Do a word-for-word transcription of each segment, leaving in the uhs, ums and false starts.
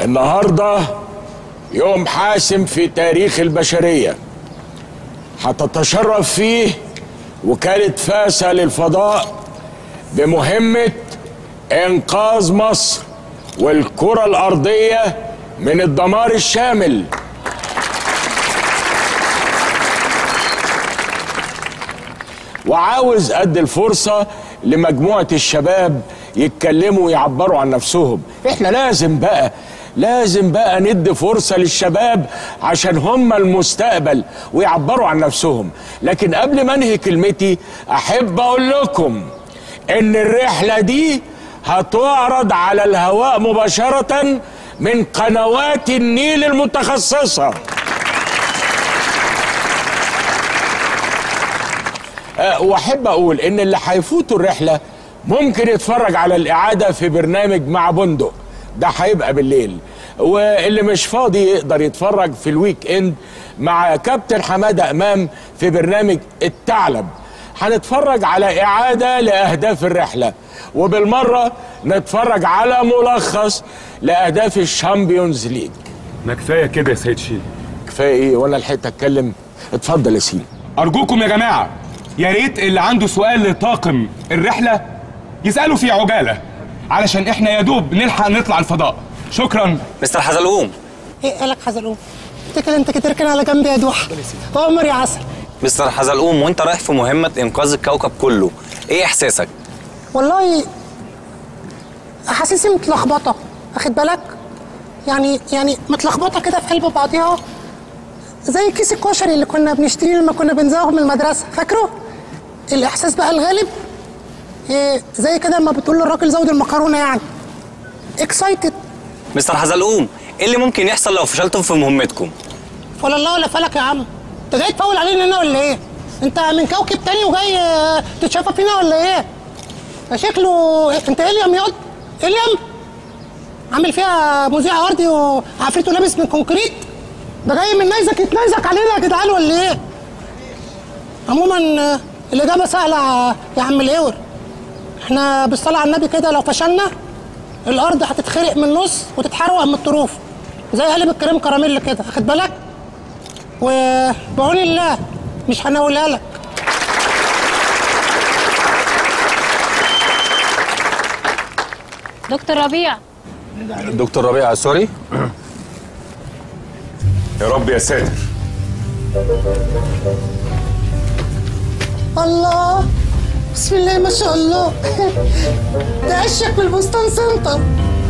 النهارده يوم حاسم في تاريخ البشرية، هتتشرف فيه وكالة فاسا للفضاء بمهمة إنقاذ مصر والكرة الأرضية من الدمار الشامل. وعاوز أدي الفرصة لمجموعة الشباب يتكلموا ويعبروا عن نفسهم. احنا لازم بقى لازم بقى ندي فرصة للشباب عشان هم المستقبل ويعبروا عن نفسهم. لكن قبل ما انهي كلمتي احب اقول لكم ان الرحلة دي هتعرض على الهواء مباشرة من قنوات النيل المتخصصة. أه واحب اقول ان اللي هيفوتوا الرحلة ممكن يتفرج على الإعادة في برنامج مع بندق، ده هيبقى بالليل. واللي مش فاضي يقدر يتفرج في الويك اند مع كابتن حمادة امام في برنامج الثعلب. هنتفرج على إعادة لأهداف الرحلة، وبالمرة نتفرج على ملخص لأهداف الشامبيونز ليج. ما كفاية كده يا سيد شيل. كفاية ايه ولا لحقت اتكلم؟ اتفضل يا سيدي. أرجوكم يا جماعة، يا ريت اللي عنده سؤال لطاقم الرحلة يسألوا في عجالة، علشان احنا يا دوب نلحق نطلع الفضاء. شكرا. مستر حزلقوم. ايه قالك حزلقوم؟ انت كده انت كده تركن على جنب يا دوح. عمر يا عسل. مستر حزلقوم، وانت رايح في مهمة انقاذ الكوكب كله، ايه احساسك؟ والله احاسيسي متلخبطة، واخد بالك؟ يعني يعني متلخبطة كده في قلب بعضيها، زي كيس الكشري اللي كنا بنشتريه لما كنا بنزوغ من المدرسة، فاكره؟ الاحساس بقى الغالب إيه زي كده لما بتقول للراجل زود المكرونه، يعني اكسايتد. مستر حزلقوم، ايه اللي ممكن يحصل لو فشلتم في مهمتكم؟ ولا الله ولا فلك يا عم، انت جاي تفول علينا هنا ولا ايه؟ انت من كوكب تاني وجاي تتشافى فينا ولا ايه؟ شكله انت اليم ياض، اليم عامل فيها مذيع ارضي وعفريته لابس من كونكريت، ده جاي من نيزك يتنيزك علينا يا جدعان ولا ايه؟ عموما الاجابه سهله يا عم الاور، احنا بالصلاه على النبي كده لو فشلنا الارض هتتخرق من النص وتتحرق من الطروف زي قالب الكريم كراميل كده، واخد بالك؟ وبعون الله مش هنقولها لك. دكتور ربيع. دكتور ربيع سوري. يا رب يا ساتر. الله بسم الله ما شاء الله، ده اشك من البستان سنتر.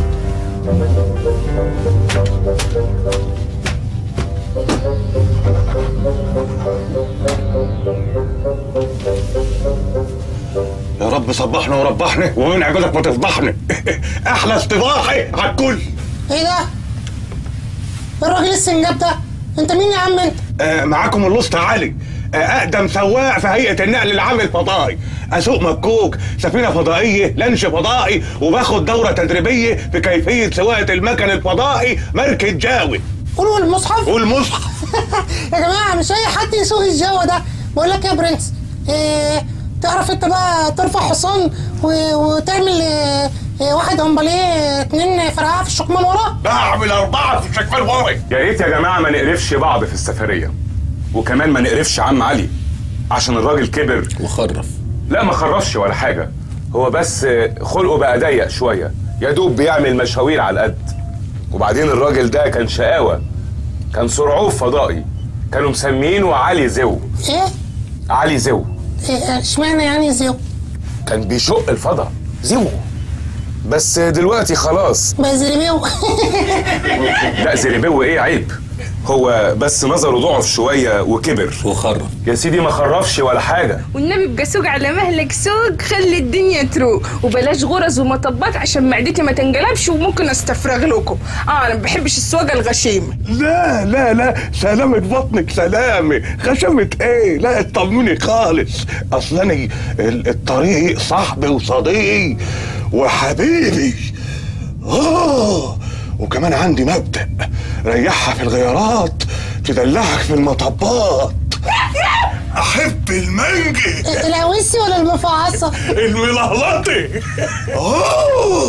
يا رب صبحنا وربحنا ومن عبادك ما تفضحنا. احلى اصطباحي على الكل. ايه ده؟ الراجل السنجاب ده؟ انت مين يا عم انت؟ آه معاكم الوسطى علي، آه اقدم سواق في هيئه النقل العام الفضائي، اسوق مكوك، سفينه فضائيه، لانش فضائي، وباخد دوره تدريبيه في كيفيه سواقه المكن الفضائي ماركه جاوي. قولوا المصحف؟ والمصحف. يا جماعه مش اي حد يسوق الجو ده. بقول لك يا برنس، إيه تعرف انت بقى ترفع حصان وتعمل إيه إيه واحد امباليه اتنين فرقعه في الشكمان ورا؟ بعمل اربعه في الشكمان ورا. يا ريت يا جماعه ما نقرفش بعض في السفريه، وكمان ما نقرفش عم علي عشان الراجل كبر وخرف. لا ما خرفش ولا حاجه، هو بس خلقه بقى ضيق شويه، يا دوب بيعمل مشاوير على القد. وبعدين الراجل ده كان شقاوه، كان سرعوف فضائي، كانوا مسمينه علي زو. ايه؟ علي زو. ايه اشمعنى يعني زو؟ كان بيشق الفضاء زو، بس دلوقتي خلاص بقى زريبيو. لا زريبيو ايه، عيب، هو بس نظره ضعف شويه وكبر وخرف. يا سيدي ما خرفش ولا حاجه. والنبي بقى سوق على مهلك سوق، خلي الدنيا تروق، وبلاش غرز ومطبات عشان معدتي ما تنقلبش وممكن استفرغ لكم. اه انا ما بحبش السواقه الغشيمه. لا لا لا سلامة بطنك سلامة، غشمة ايه؟ لا اطمني خالص، اصل انا الطريق صاحبي وصديقي وحبيبي. اه وكمان عندي مبدأ، ريحها في الغيارات تدلعك في المطبات. احب المانجي. العويسي ولا المفعصه؟ الملهلطي. اه ايه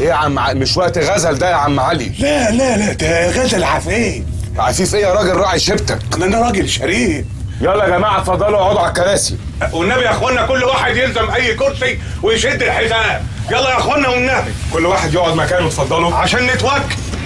ايه يا عم ع- مش وقت غزل ده يا عم علي. لا لا لا ده غزل عفيف. عفيف ايه يا راجل راعي شبتك؟ انا راجل شريف. يلا يا جماعه اتفضلوا اقعدوا على الكراسي. والنبي يا اخوانا كل واحد يلزم اي كرسي ويشد الحزام. يلا يا اخوانا والنبي كل واحد يقعد مكانه اتفضلوا عشان نتوكل.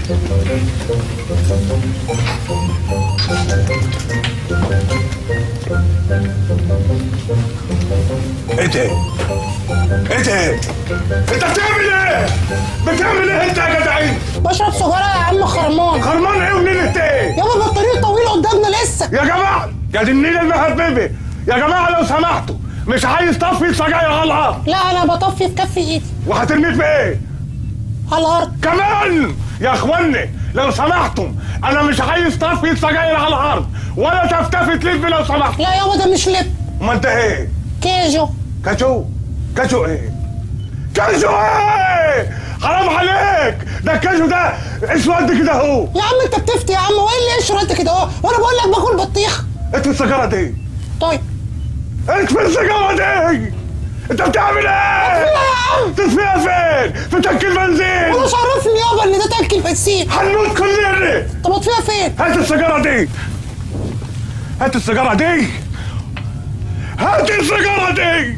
ايه ده؟ ايه ده؟ انت بتعمل ايه؟ بتعمل ايه انت يا جدعين؟ بشرب سجارة يا عم خرمان. خرمان ايه ونيلة ايه؟ يابا الطريق طويل قدامنا لسه. يا جماعه يا دي النيله المهببه، يا جماعه لو سمحتوا مش عايز طفي سجاير على الارض. لا انا بطفي في كف ايدي. وهترميه في ايه؟ على الارض. كمان يا اخواني لو سمحتم انا مش عايز طفي سجاير على الارض ولا تفتفي تلف لو سمحت. لا يابا ده مش لب. امال ده ايه؟ كيجو. كاجو كاجو ايه؟ كاجو ايه؟ حرام عليك، ده الكاجو ده اسود كده اهو. يا عم انت بتفتي يا عم، وايه اللي يشرب انت كده اهو؟ وانا بقول لك باكل بطيخ. اطفي السيجاره دي. طيب اطفي السيجاره دي. انت بتعمل ايه؟ اطفيها يا عم. تطفيها فين؟ في تنك البنزين. وانا مش عرفني يابا ان ده تنك البنزين. هنموت كلنا. طب اطفيها فين؟ هات السيجاره دي. هات السيجاره دي. هات السيجاره دي.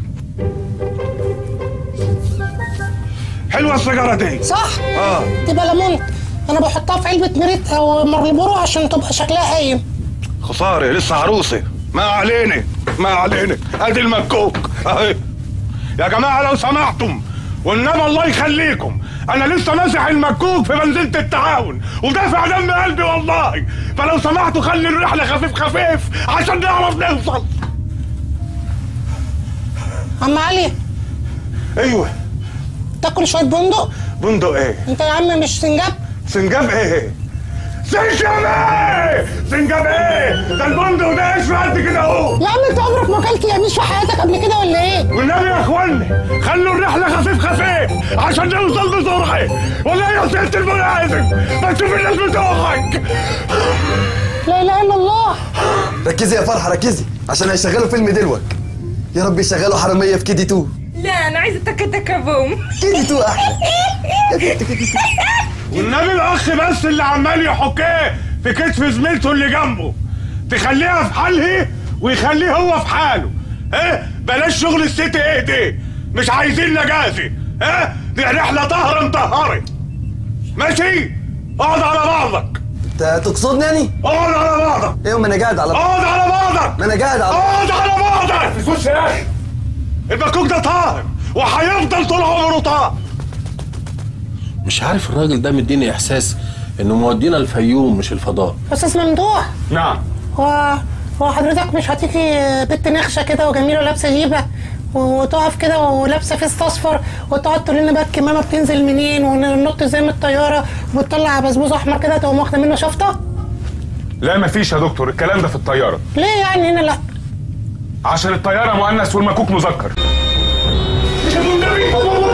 حلوه السيجاره دي. صح؟ اه تبقى ليمون. انا بحطها في علبة ميريت او مارلبورو عشان تبقى شكلها قايم. خساره لسه عروسه. ما علينا ما علينا. ادي المكوك اهي. يا جماعه لو سمحتم والنبي الله يخليكم انا لسه ماسح المكوك في بنزينة التعاون ودافع دم قلبي والله، فلو سمحتوا خلي الرحله خفيف خفيف عشان نعرف نوصل. عم علي ايوه. تاكل شوية بندق؟ بندق ايه؟ انت يا عم مش سنجاب؟ سنجاب ايه؟ سنجاب ايه؟ سنجاب ايه؟ ده البندق ده قشره قد كده اهو. يا عم انت عمرك ما اكلت يميش في حياتك قبل كده ولا ايه؟ والنبي يا اخواني خلوا الرحله خفيف خفيف عشان نوصل بسرعه. والله يا سياده الملازم ما تشوف الناس بتوعك. لا اله الا الله. ركزي يا فرحه ركزي عشان هيشغلوا فيلم دلوك. يا رب يشغلوا حراميه في كيدي تو. لا انا عايزه تكا تكا بوم. كيدي تو احلى. والنبي الاخ بس اللي عمال يحكيه في كتف زميلته اللي جنبه تخليها في حالها ويخليه هو في حاله. ايه بلاش شغل الست ايه دي، مش عايزين نجازي. ايه دي رحله طهر مطهره. ماشي اقعد على بعضك. انت تقصدني يعني؟ اقعد على بعضك. ايوه ما انا قاعد على بعض. اقعد على بعضك. ما انا قاعد على بعض. اقعد على بعضك. بص يا اخي المكوك ده طاهر وهيفضل طول عمره طاهر. مش عارف الراجل ده مديني احساس انه مودينا الفيوم مش الفضاء. استاذ ممدوح نعم. هو هو حضرتك مش هتيجي بنت نخشه كده وجميله لابسه جيبه وتقف كده ولابسه فيست اصفر وتقعد تقول لنا بقى الكمامه بتنزل منين وننط زي ما الطياره وتطلع بسبوس احمر كده تقوم واخده منه شفطه؟ لا مفيش يا دكتور الكلام ده في الطياره. ليه يعني هنا لا؟ عشان الطياره مؤنث والمكوك مذكر. مش ابو النبي.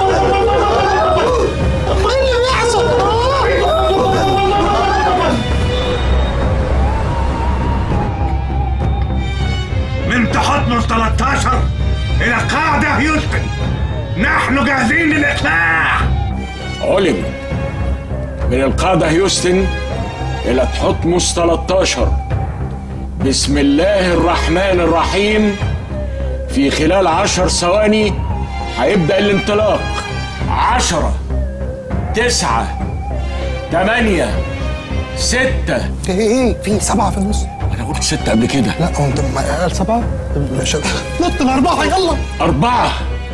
ايه اللي بيحصل؟ من تحتمس ثلاثة عشر الى قاعده هيوستن نحن جاهزين للاقلاع. علم من القاعدة هيوستن إلى تحتمس ثلاثة عشر بسم الله الرحمن الرحيم. في خلال عشر ثواني هيبدأ الانطلاق. عشرة تسعة تمانية ستة. ايه ايه في سبعه في النص. أنا قلت ستة قبل كده. لا هو انت ما قال سبعه. نط الاربعه يلا. أربعة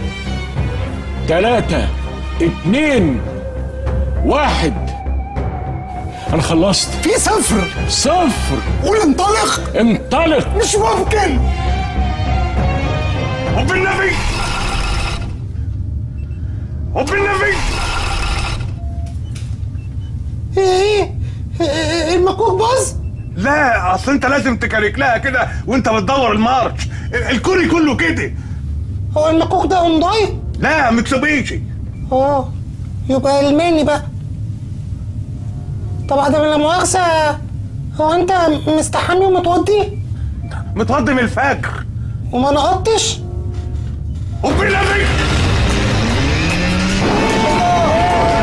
تلاتة اتنين واحد. أنا خلصت. في صفر. صفر. قول انطلق. انطلق. مش ممكن. وبالنبي وبالنبي. ايه ايه المكوك باظ؟ لا اصل انت لازم تكارك لها كده وانت بتدور المارش. الكوري كله كده. هو المكوك ده هونداي؟ لا متسوبيشي. اه يبقى الماني بقى. طب عدم لا مؤاخذة هو انت مستحمي ومتوضي؟ متوضي من الفجر وما نقطش؟ وبالنبي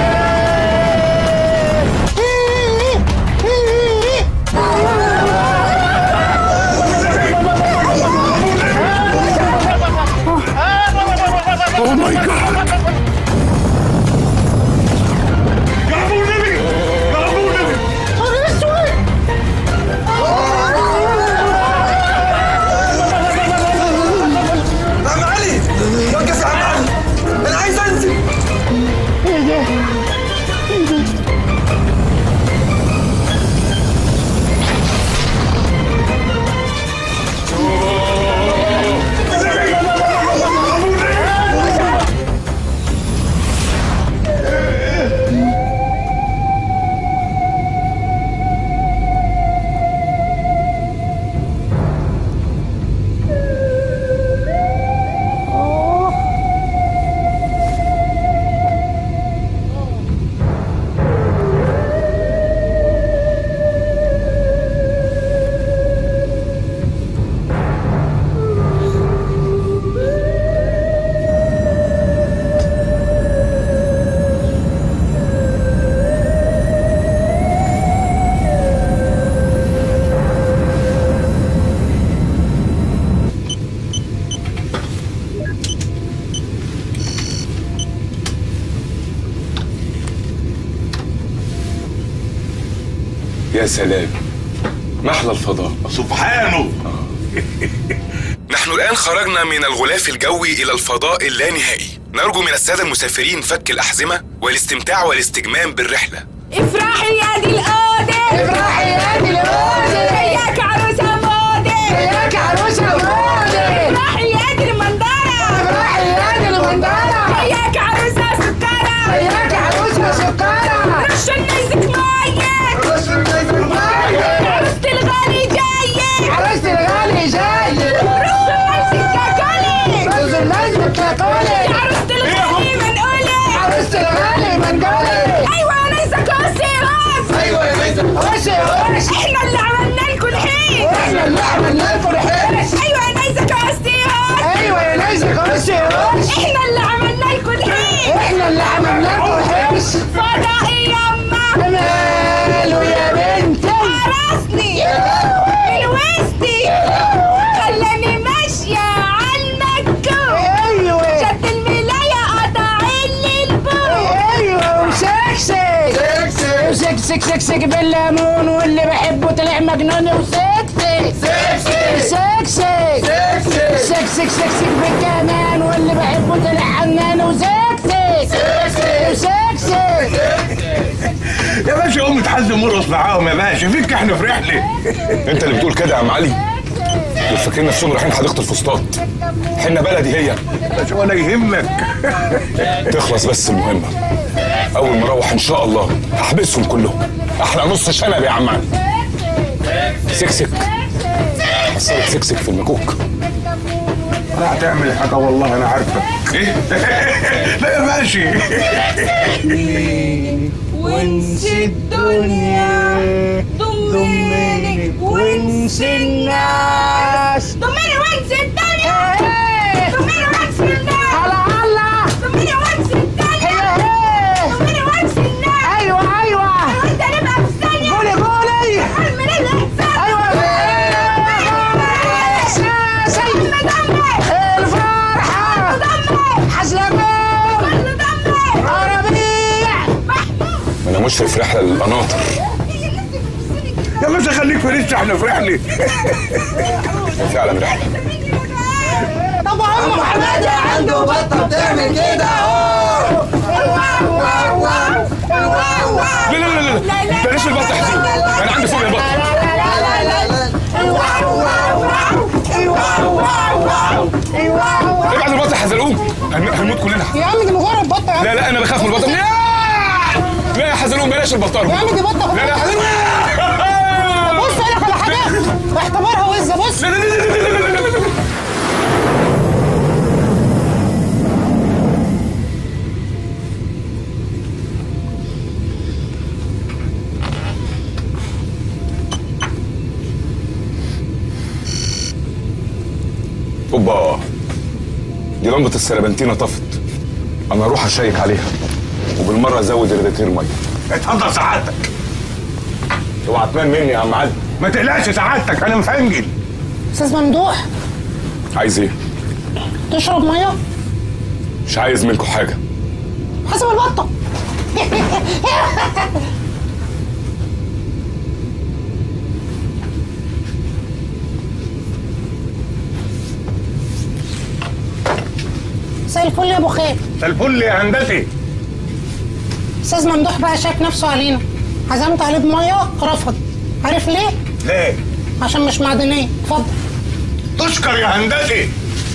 يا سلام، محلى الفضاء سبحانه. نحن الآن خرجنا من الغلاف الجوي إلى الفضاء اللانهائي. نرجو من السادة المسافرين فك الأحزمة والاستمتاع والاستجمام بالرحلة. افرحي يا دي الأوضة، افرحي يا دي الأوضة، وياك عروسة موضة، وياك عروسة موضة، افرحي يا دي المنظرة، افرحي يا دي المنظرة، وياك عروسة سكرة، وياك عروسة سكرة، رشوا النيزك مية، رشوا النيزك مية، عروسة الغالي جاية، عروسة الغالي جاية، رشوا النيزك كاكولي، رشوا النيزك كاكولي، عروسة الغالي منقولة، عروسة الغالي منقولة. أيوة يا نيزك هوسي هوس، أيوة يا نيزك هوسي هوس، احنا اللي عملنا لكم الحين، احنا اللي عملنا لكم الحين. أيوة يا نيزك هوسي هوس، أيوة يا نيزك هوسي هوس، احنا اللي عملنا لكم الحين، احنا اللي عملنا لكم الحين. فضائي يما ماله يا بنتي، عرسني من وسطي، خلاني ماشية عالمكو، ايوه شد الملاية قطع لي البو، ايوه وسكسك سكسك سكسك سكسك بالليمون، واللي بحبه طلع مجنون وسكسك سكسك سكسك سكسك سكسك بالكمان، واللي بحبه طلع حنان وسكسك سكسك. يا باشا قوم اتحزم مرقص معاهم يا باشا، فيك احنا في رحله. أنت اللي بتقول كده يا عم علي؟ دول فاكرين نفسهم رايحين حديقة الفسطاط. حنا بلدي هي. باشا ولا يهمك. تخلص بس المهمة. أول ما أروح إن شاء الله هحبسهم كلهم. أحلى نص شنب يا عم علي. سكسك. حصلت سكسك في المكوك. لا هتعمل حاجه والله انا عارفك. إيه؟ لا يا باشا. وانسي الدنيا ضمني وانسي الناس، ضمني وانسي الدنيا، ضمني وانسي الناس، الله الله ضمني وانسي الدنيا، ضمني وانسي الناس. ايوه ايوه وانت نبقى في الثانية، قولي قولي حلم الإنسان. ايوه الفرحة حسلكم ربيع. ما أنا مشرف في رحلة للقناطر. يا باشا خليك في لسه احنا في رحله. فعلا رحلة. طبعا محمد عنده بطة بتعمل كده اهو. لا لا لا لا بلاش البطة حزين. أنا عندي فوق البطة. ابعد البطة حزلقوم. هنموت كلنا. يا عم دي مجرد بطه يا عم. لا لا أنا بخاف من البطة. لا يا حزلقوم بلاش البطارة. يا عم دي بطه. لا لا حزلقوم. بص اقول لك على حاجه، اعتبرها وزه. بص لا لا لا لا لا لا. اوبا، دي لمبة السربنتينة طفت. انا اروح اشيك عليها وبالمرة ازود ريداتير مية. اتفضل سعادتك. اوعى تنام مني يا عم علي. ما تقلقش سعادتك انا مفنجل. استاذ ممدوح، عايز ايه؟ تشرب ميه؟ مش عايز منكم حاجة. حسب البطه. مساء الفل يا ابو خير. مساء الفل يا هندسي. استاذ ممدوح بقى شاك نفسه علينا، عزمت عليه بميه رفض. عارف ليه؟ ليه؟ عشان مش معدنيه. اتفضل. تشكر يا هندسي.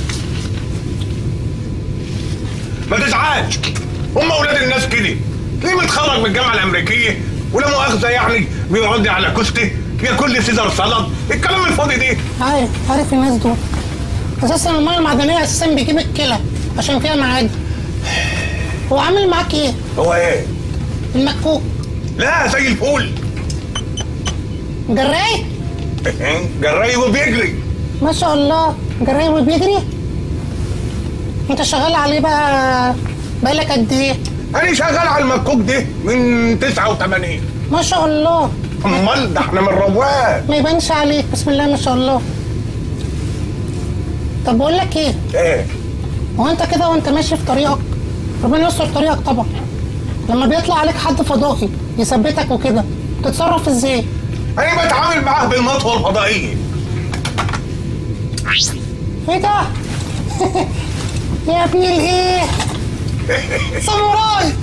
ما تزعلش، هم اولاد الناس كده. ليه متخرج من الجامعه الامريكيه ولا مؤاخذه يعني بيقعد على كوسته ياكل لي سيزر سلطه، الكلام الفاضي ده. عارف عارف الناس دول. اساسا الميه المعدنيه اساسا بيجيب الكلى عشان فيها معادن. هو عامل معاك ايه؟ هو ايه؟ المكوك. لا زي الفول. جراي؟ جراي وبيجري. ما شاء الله، جراي وبيجري؟ انت شغال عليه بقى بقالك قد ايه؟ انا شغال على المكوك ده من تسعة وثمانين. ما شاء الله. امال ده احنا من رواد. ما يبانش عليك، بسم الله ما شاء الله. طب بقول لك ايه؟ ايه؟ هو انت كده وانت ماشي في طريقك، ربنا يستر طريقك طبعا، لما بيطلع عليك حد فضائي يثبتك وكده تتصرف ازاي؟ انا بتعامل معاه بالمطوه الفضائيه. ايه ده؟ يا ابن الايه؟ ساموراي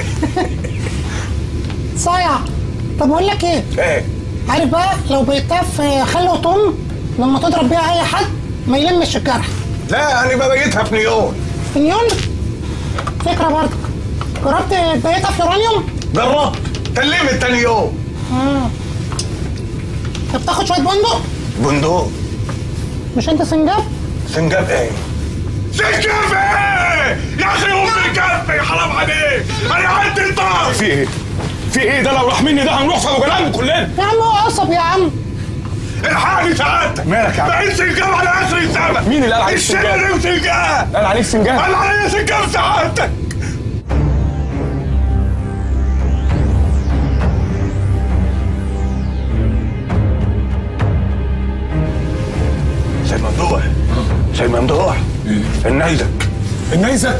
صايع. طب اقول لك ايه؟ ايه؟ عارف بقى لو بقيتها في خل وطم لما تضرب بيها اي حد ما يلمش الجرح. لا انا ببيتها في نيون. في نيون؟ فكره برضك. جربت تبيتها في يورانيوم؟ جربت كلمت تاني يوم. امم طب بتاخد شويه بندق؟ بندق؟ مش انت سنجاب؟ سنجاب ايه؟ سنجاب ايه؟ يا اخي ام الكف حرام عليك، انا عندي الطار. في ايه؟ في ايه ده؟ لو راح مني ده هنروح في ابو جلال كلنا. يا عم هو قصب يا عم. الحقني سعادتك. مالك يا عم؟ بقيت سنجاب على اخر السنه. مين اللي قال عليك سنجاب؟ الشارع وسنجاب. قال عليك سنجاب؟ قال عليا سنجاب سعادتك. سيد ممدوح. سيد ممدوح. النيزك. النيزك؟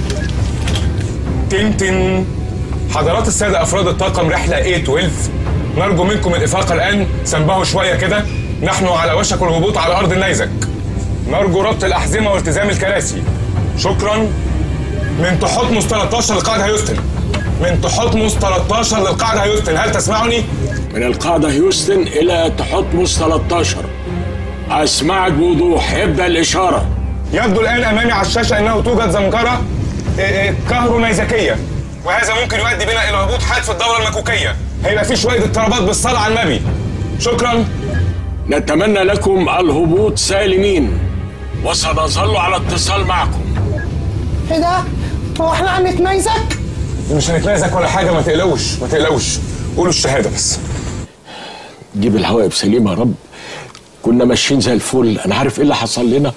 تنتن. حضرات السادة أفراد الطاقم رحلة إيه اثنا عشر، نرجو منكم الإفاقة الآن. سنبهوا شوية كده، نحن على وشك الهبوط على أرض النيزك. نرجو ربط الأحزمة والتزام الكراسي. شكرا. من تحتمس ثلاثة عشر للقاعدة هيوستن. من تحتمس ثلاثة عشر للقاعدة هيوستن، هل تسمعني؟ من القاعدة هيوستن إلى تحتمس ثلاثة عشر. أسمعك بوضوح، يبدأ الإشارة. يبدو الآن أمامي على الشاشة أنه توجد زمكرة كهرونيزكية، وهذا ممكن يؤدي بنا إلى هبوط حاد في الدورة المكوكية. هيبقى في شوية اضطرابات بالصلاة على النبي. شكرا. نتمنى لكم الهبوط سالمين، وسنظل على اتصال معكم. ايه ده؟ هو احنا هنتنيزك؟ مش هنتنازك ولا حاجة، ما تقلقوش ما تقلقوش. قولوا الشهادة بس. جيب الهواء بسليم يا رب. كنا ماشيين زي الفل، أنا عارف إيه اللي حصل لنا.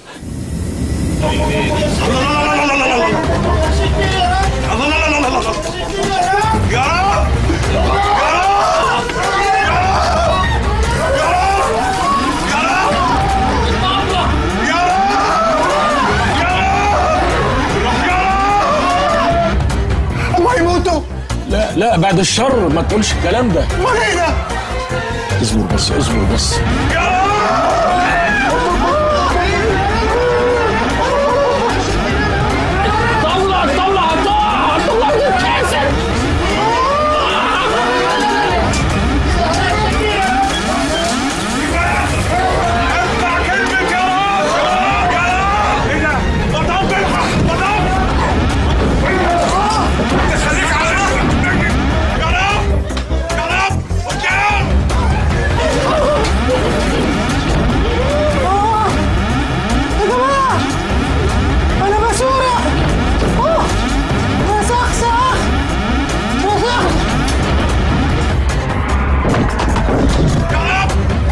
الله يموتوا. لا لا بعد الشر، ما تقولش الكلام ده. امال ايه ده؟ اصبر بس اصبر بس. طلع طلع طلع طلع الكاسر. اسمع كلمة يا رب. يا رب. ايه ده؟ بطل تلحق بطل. خليك على رجلك. يا رب. يا رب. قدام. يا جماعة أنا بسورة. أوه بسخسخ بسخ. يا رب.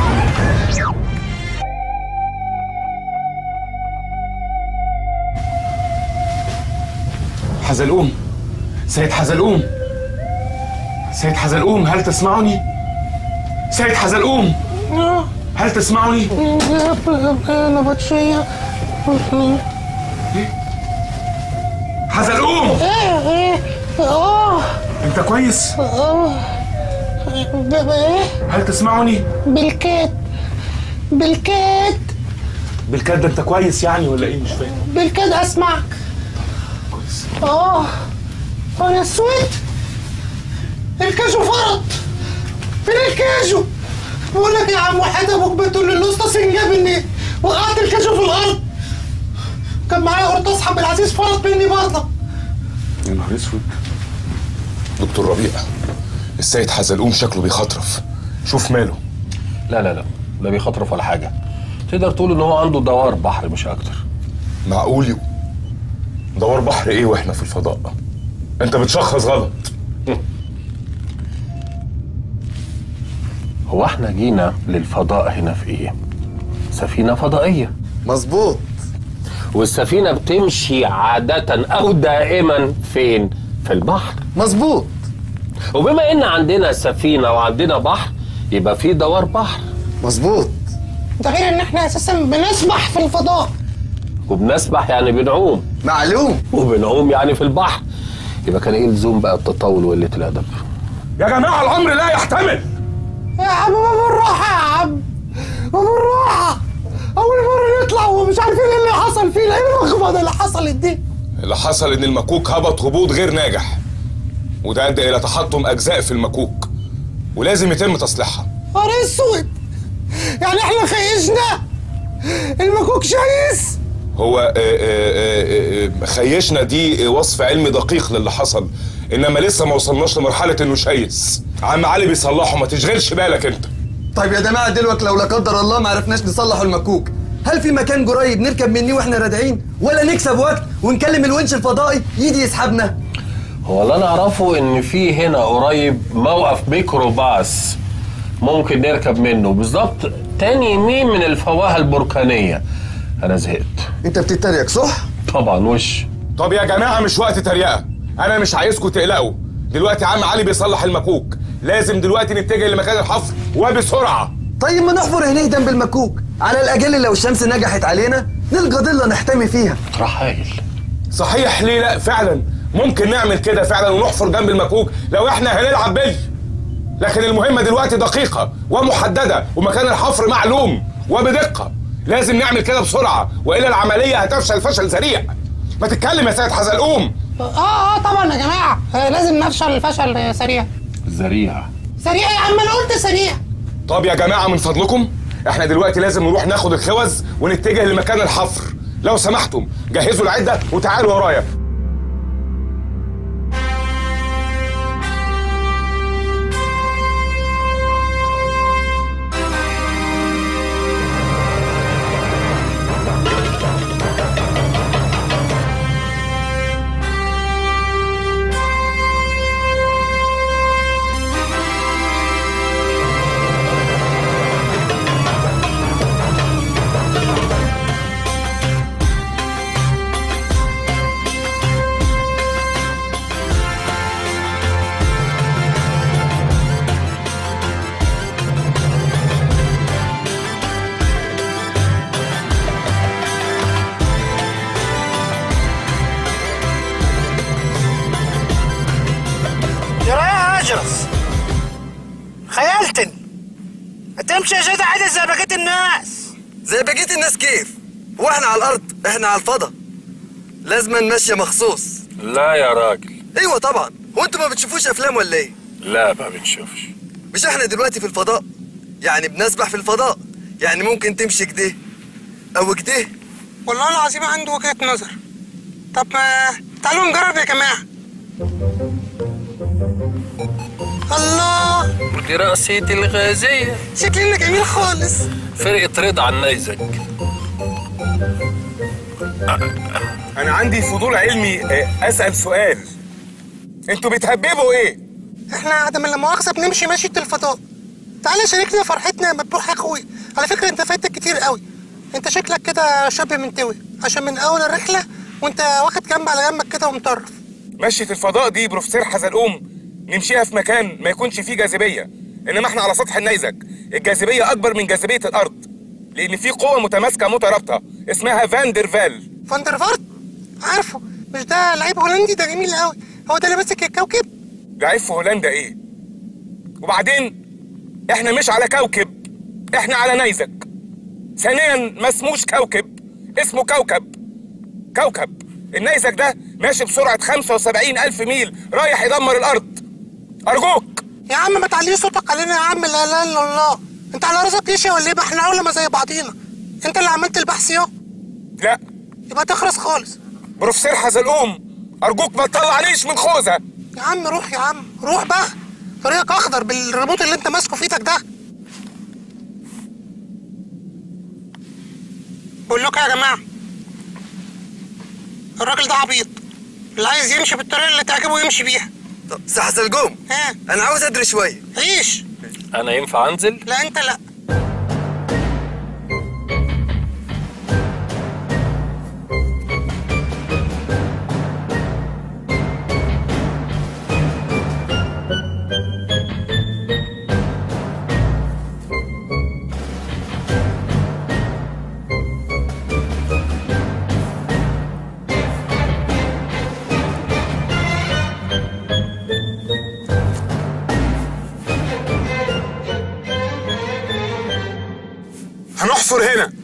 حزلقوم. سيد حزلقوم. سيد حزلقوم، هل تسمعني؟ سيد حزلقوم، هل تسمعني؟ نبطشية. حزلقوم، ايه ايه اه انت كويس؟ اه بايه؟ هل تسمعني؟ بالكاد بالكاد بالكاد ده انت كويس يعني ولا ايه؟ مش فاهم. بالكاد اسمعك. كويس. اه انا اسود. الكاجو فرط. فين الكاجو؟ بقول لك يا عم وحيد ابوك بتقول للاسطى سنجاب اني وقعت الكاجو في الارض. كان معايا قرطاس عبد العزيز فرط مني برضه. يا نهار اسود. دكتور ربيع، السيد حزلقوم شكله بيخطرف، شوف ماله. لا لا لا لا بيخطرف ولا حاجه. تقدر تقول ان هو عنده دوار بحر مش اكتر. معقول دوار بحر ايه واحنا في الفضاء؟ انت بتشخص غلط. هو احنا جينا للفضاء هنا في ايه؟ سفينه فضائيه. مظبوط. والسفينه بتمشي عاده او دائما فين؟ في البحر. مظبوط. وبما ان عندنا سفينه وعندنا بحر يبقى في دوار بحر. مظبوط. ده غير ان احنا اساسا بنسبح في الفضاء. وبنسبح يعني بنعوم. معلوم. وبنعوم يعني في البحر. يبقى كان ايه لزوم بقى التطاول وقله الادب؟ يا جماعه الامر لا يحتمل. يا عم ما بالراحه يا عم، ما بالراحه. اول مره نطلع ومش عارفين ايه اللي حصل فينا، ايه اللخبطه اللي حصلت دي؟ اللي حصل ان المكوك هبط هبوط غير ناجح، وده ادى الى تحطم اجزاء في المكوك ولازم يتم تصليحها. نهار اسود، يعني احنا خيشنا المكوك شايس؟ هو آآ آآ آآ خيشنا دي وصف علمي دقيق للي حصل، انما لسه ما وصلناش لمرحله انه شايس. عم علي بيصلحه، ما تشغلش بالك انت. طيب يا جماعه دلوقتي لو لا قدر الله ما عرفناش نصلح المكوك، هل في مكان قريب نركب مني واحنا راجعين، ولا نكسب وقت ونكلم الونش الفضائي يجي يسحبنا؟ هو اللي انا اعرفه ان في هنا قريب موقف ميكروباص ممكن نركب منه بالظبط تاني يمين من الفواهه البركانيه. انا زهقت. انت بتتريق صح؟ طبعا وش. طب يا جماعه مش وقت تريقه، انا مش عايزكم تقلقوا. دلوقتي عم علي بيصلح المكوك، لازم دلوقتي نتجه لمكان الحفر وبسرعه. طيب ما نحفر هنا جنب المكوك، على الاقل لو الشمس نجحت علينا نلقى ضله نحتمي فيها. رحايل. صحيح، ليه لا؟ فعلا ممكن نعمل كده فعلا ونحفر جنب المكوك لو احنا هنلعب بيه. لكن المهمه دلوقتي دقيقه ومحدده، ومكان الحفر معلوم وبدقه. لازم نعمل كده بسرعه والا العمليه هتفشل فشل سريع. ما تتكلم يا سيد حزلقوم. اه اه طبعا يا جماعه، آه لازم نفشل فشل سريع. سريع سريع يا عم، انا قلت سريع. طب يا جماعه من فضلكم، احنا دلوقتي لازم نروح ناخد الخوذ ونتجه لمكان الحفر. لو سمحتم جهزوا العده وتعالوا ورايا. خيالتني هتمشي يا جدع عادي زي بقية الناس. زي بقية الناس كيف؟ هو احنا على الارض، احنا على الفضاء، لازم نمشي مخصوص. لا يا راجل. ايوه طبعا، هو انتوا ما بتشوفوش افلام ولا ايه؟ لا ما بنشوفش. مش احنا دلوقتي في الفضاء؟ يعني بنسبح في الفضاء، يعني ممكن تمشي كده او كده. والله العظيم عنده وجهة نظر. طب ما تعالوا نجرب يا جماعة. الله، دراسة الغازية. شكلنا جميل خالص. فرقة رضا عن نيزك. انا عندي فضول علمي اسال سؤال، انتوا بتهببوا ايه؟ احنا عدم لا مؤاخذة بنمشي مشية الفضاء. تعالى شاركنا فرحتنا يا مدبوح يا اخويا. على فكرة انت فايتك كتير قوي. انت شكلك كده شاب منتوي، عشان من اول الرحلة وانت واخد جنب على جنبك كده ومطرف. مشية الفضاء دي بروفيسور حزلقوم نمشيها في مكان ما يكونش فيه جاذبية، انما احنا على سطح النيزك الجاذبية اكبر من جاذبية الارض، لان في قوة متماسكة مترابطة اسمها فاندر فال. فاندر فارت؟ عارفه، مش ده لعيب هولندي ده جميل قوي، هو ده اللي ماسك الكوكب؟ لعيب في هولندا ايه؟ وبعدين احنا مش على كوكب، احنا على نيزك. ثانيا ما اسموش كوكب، اسمه كوكب. كوكب النيزك ده ماشي بسرعة خمسة وسبعين ألف ميل رايح يدمر الأرض. أرجوك يا عم ما تعليش صوتك علينا يا عم. لا لا الا الله، أنت على راسك يشيا ولا إيه؟ ما إحنا علماء زي بعضينا. أنت اللي عملت البحث يا؟ لا. يبقى تخرس خالص. بروفيسور حزلقوم أرجوك ما تطلعنيش من خوذة. يا عم روح يا عم، روح بقى. طريقك أخضر بالريموت اللي أنت ماسكه في إيدك ده. بقول لكم يا جماعة، الراجل ده عبيط، اللي عايز يمشي بالطريقة اللي تعجبه يمشي بيها. طب سي حزلقوم، ها؟ أنا عاوز أدري شوية. عيش. أنا ينفع أنزل؟ لا أنت لا. هنحفر هنا.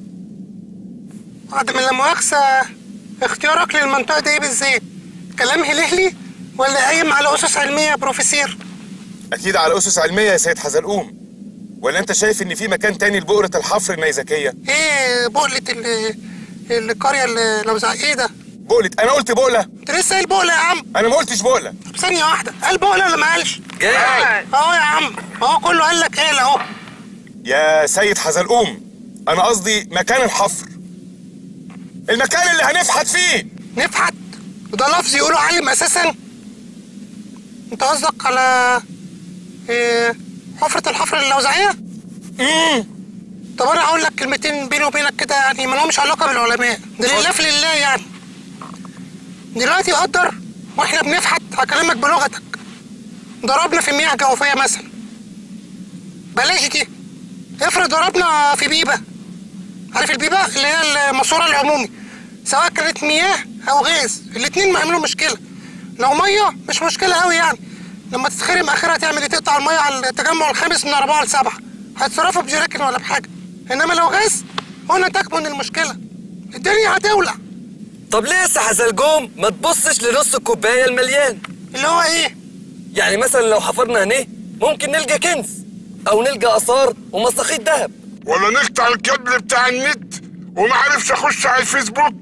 عدم لا مؤاخذة، اختيارك للمنطقة دي بالذات كلام هلهلي ولا قايم على أسس علمية يا بروفيسور؟ اكيد على اسس علميه يا سيد حزلقوم. ولا انت شايف ان في مكان تاني لبؤره الحفر النيزكيه؟ ايه بقلة ال القرية اللي لو زع ايه ده؟ بقلة؟ انا قلت بقله؟ انت لسه قايل بقلة يا عم؟ انا ما قلتش بقله. طب ثانية واحدة، قال بقلة ولا ما قالش؟ قال اهو يا عم، اهو كله قال لك قال اهو. يا سيد حزلقوم، انا قصدي مكان الحفر، المكان اللي هنفحت فيه. نفحت؟ وده لفظ يقولوا عالم اساسا؟ انت قصدك على إيه حفرة الحفر اللوزعية؟ امم طب انا هقول لك كلمتين بيني وبينك كده يعني ما لهمش علاقة بالعلماء، ده لله في لله يعني. دلوقتي قدر واحنا بنفحت هكلمك بلغتك. ضربنا في مياه جوفية مثلا. بلاش دي. افرض ضربنا في بيبة. عارف البيبة اللي هي الماسورة العمومي. سواء كانت مياه او غاز، الاتنين ما يعملوا مشكلة. لو مية مش مشكلة قوي يعني. لما تتخرم اخرها تعمل ايه؟ تقطع المية على التجمع الخامس من أربعة لسبعة. هتصرفوا بجراكن ولا بحاجة. انما لو غاز هنا تكمن المشكلة. الدنيا هتولع. طب ليه يا سي حزلقوم ما تبصش لنص الكوبايه المليان؟ اللي هو ايه؟ يعني مثلا لو حفرنا هنا ممكن نلقى كنز او نلقى اثار ومساخيط ذهب. ولا نقطع الكابل بتاع النت وما عرفش اخش على الفيسبوك.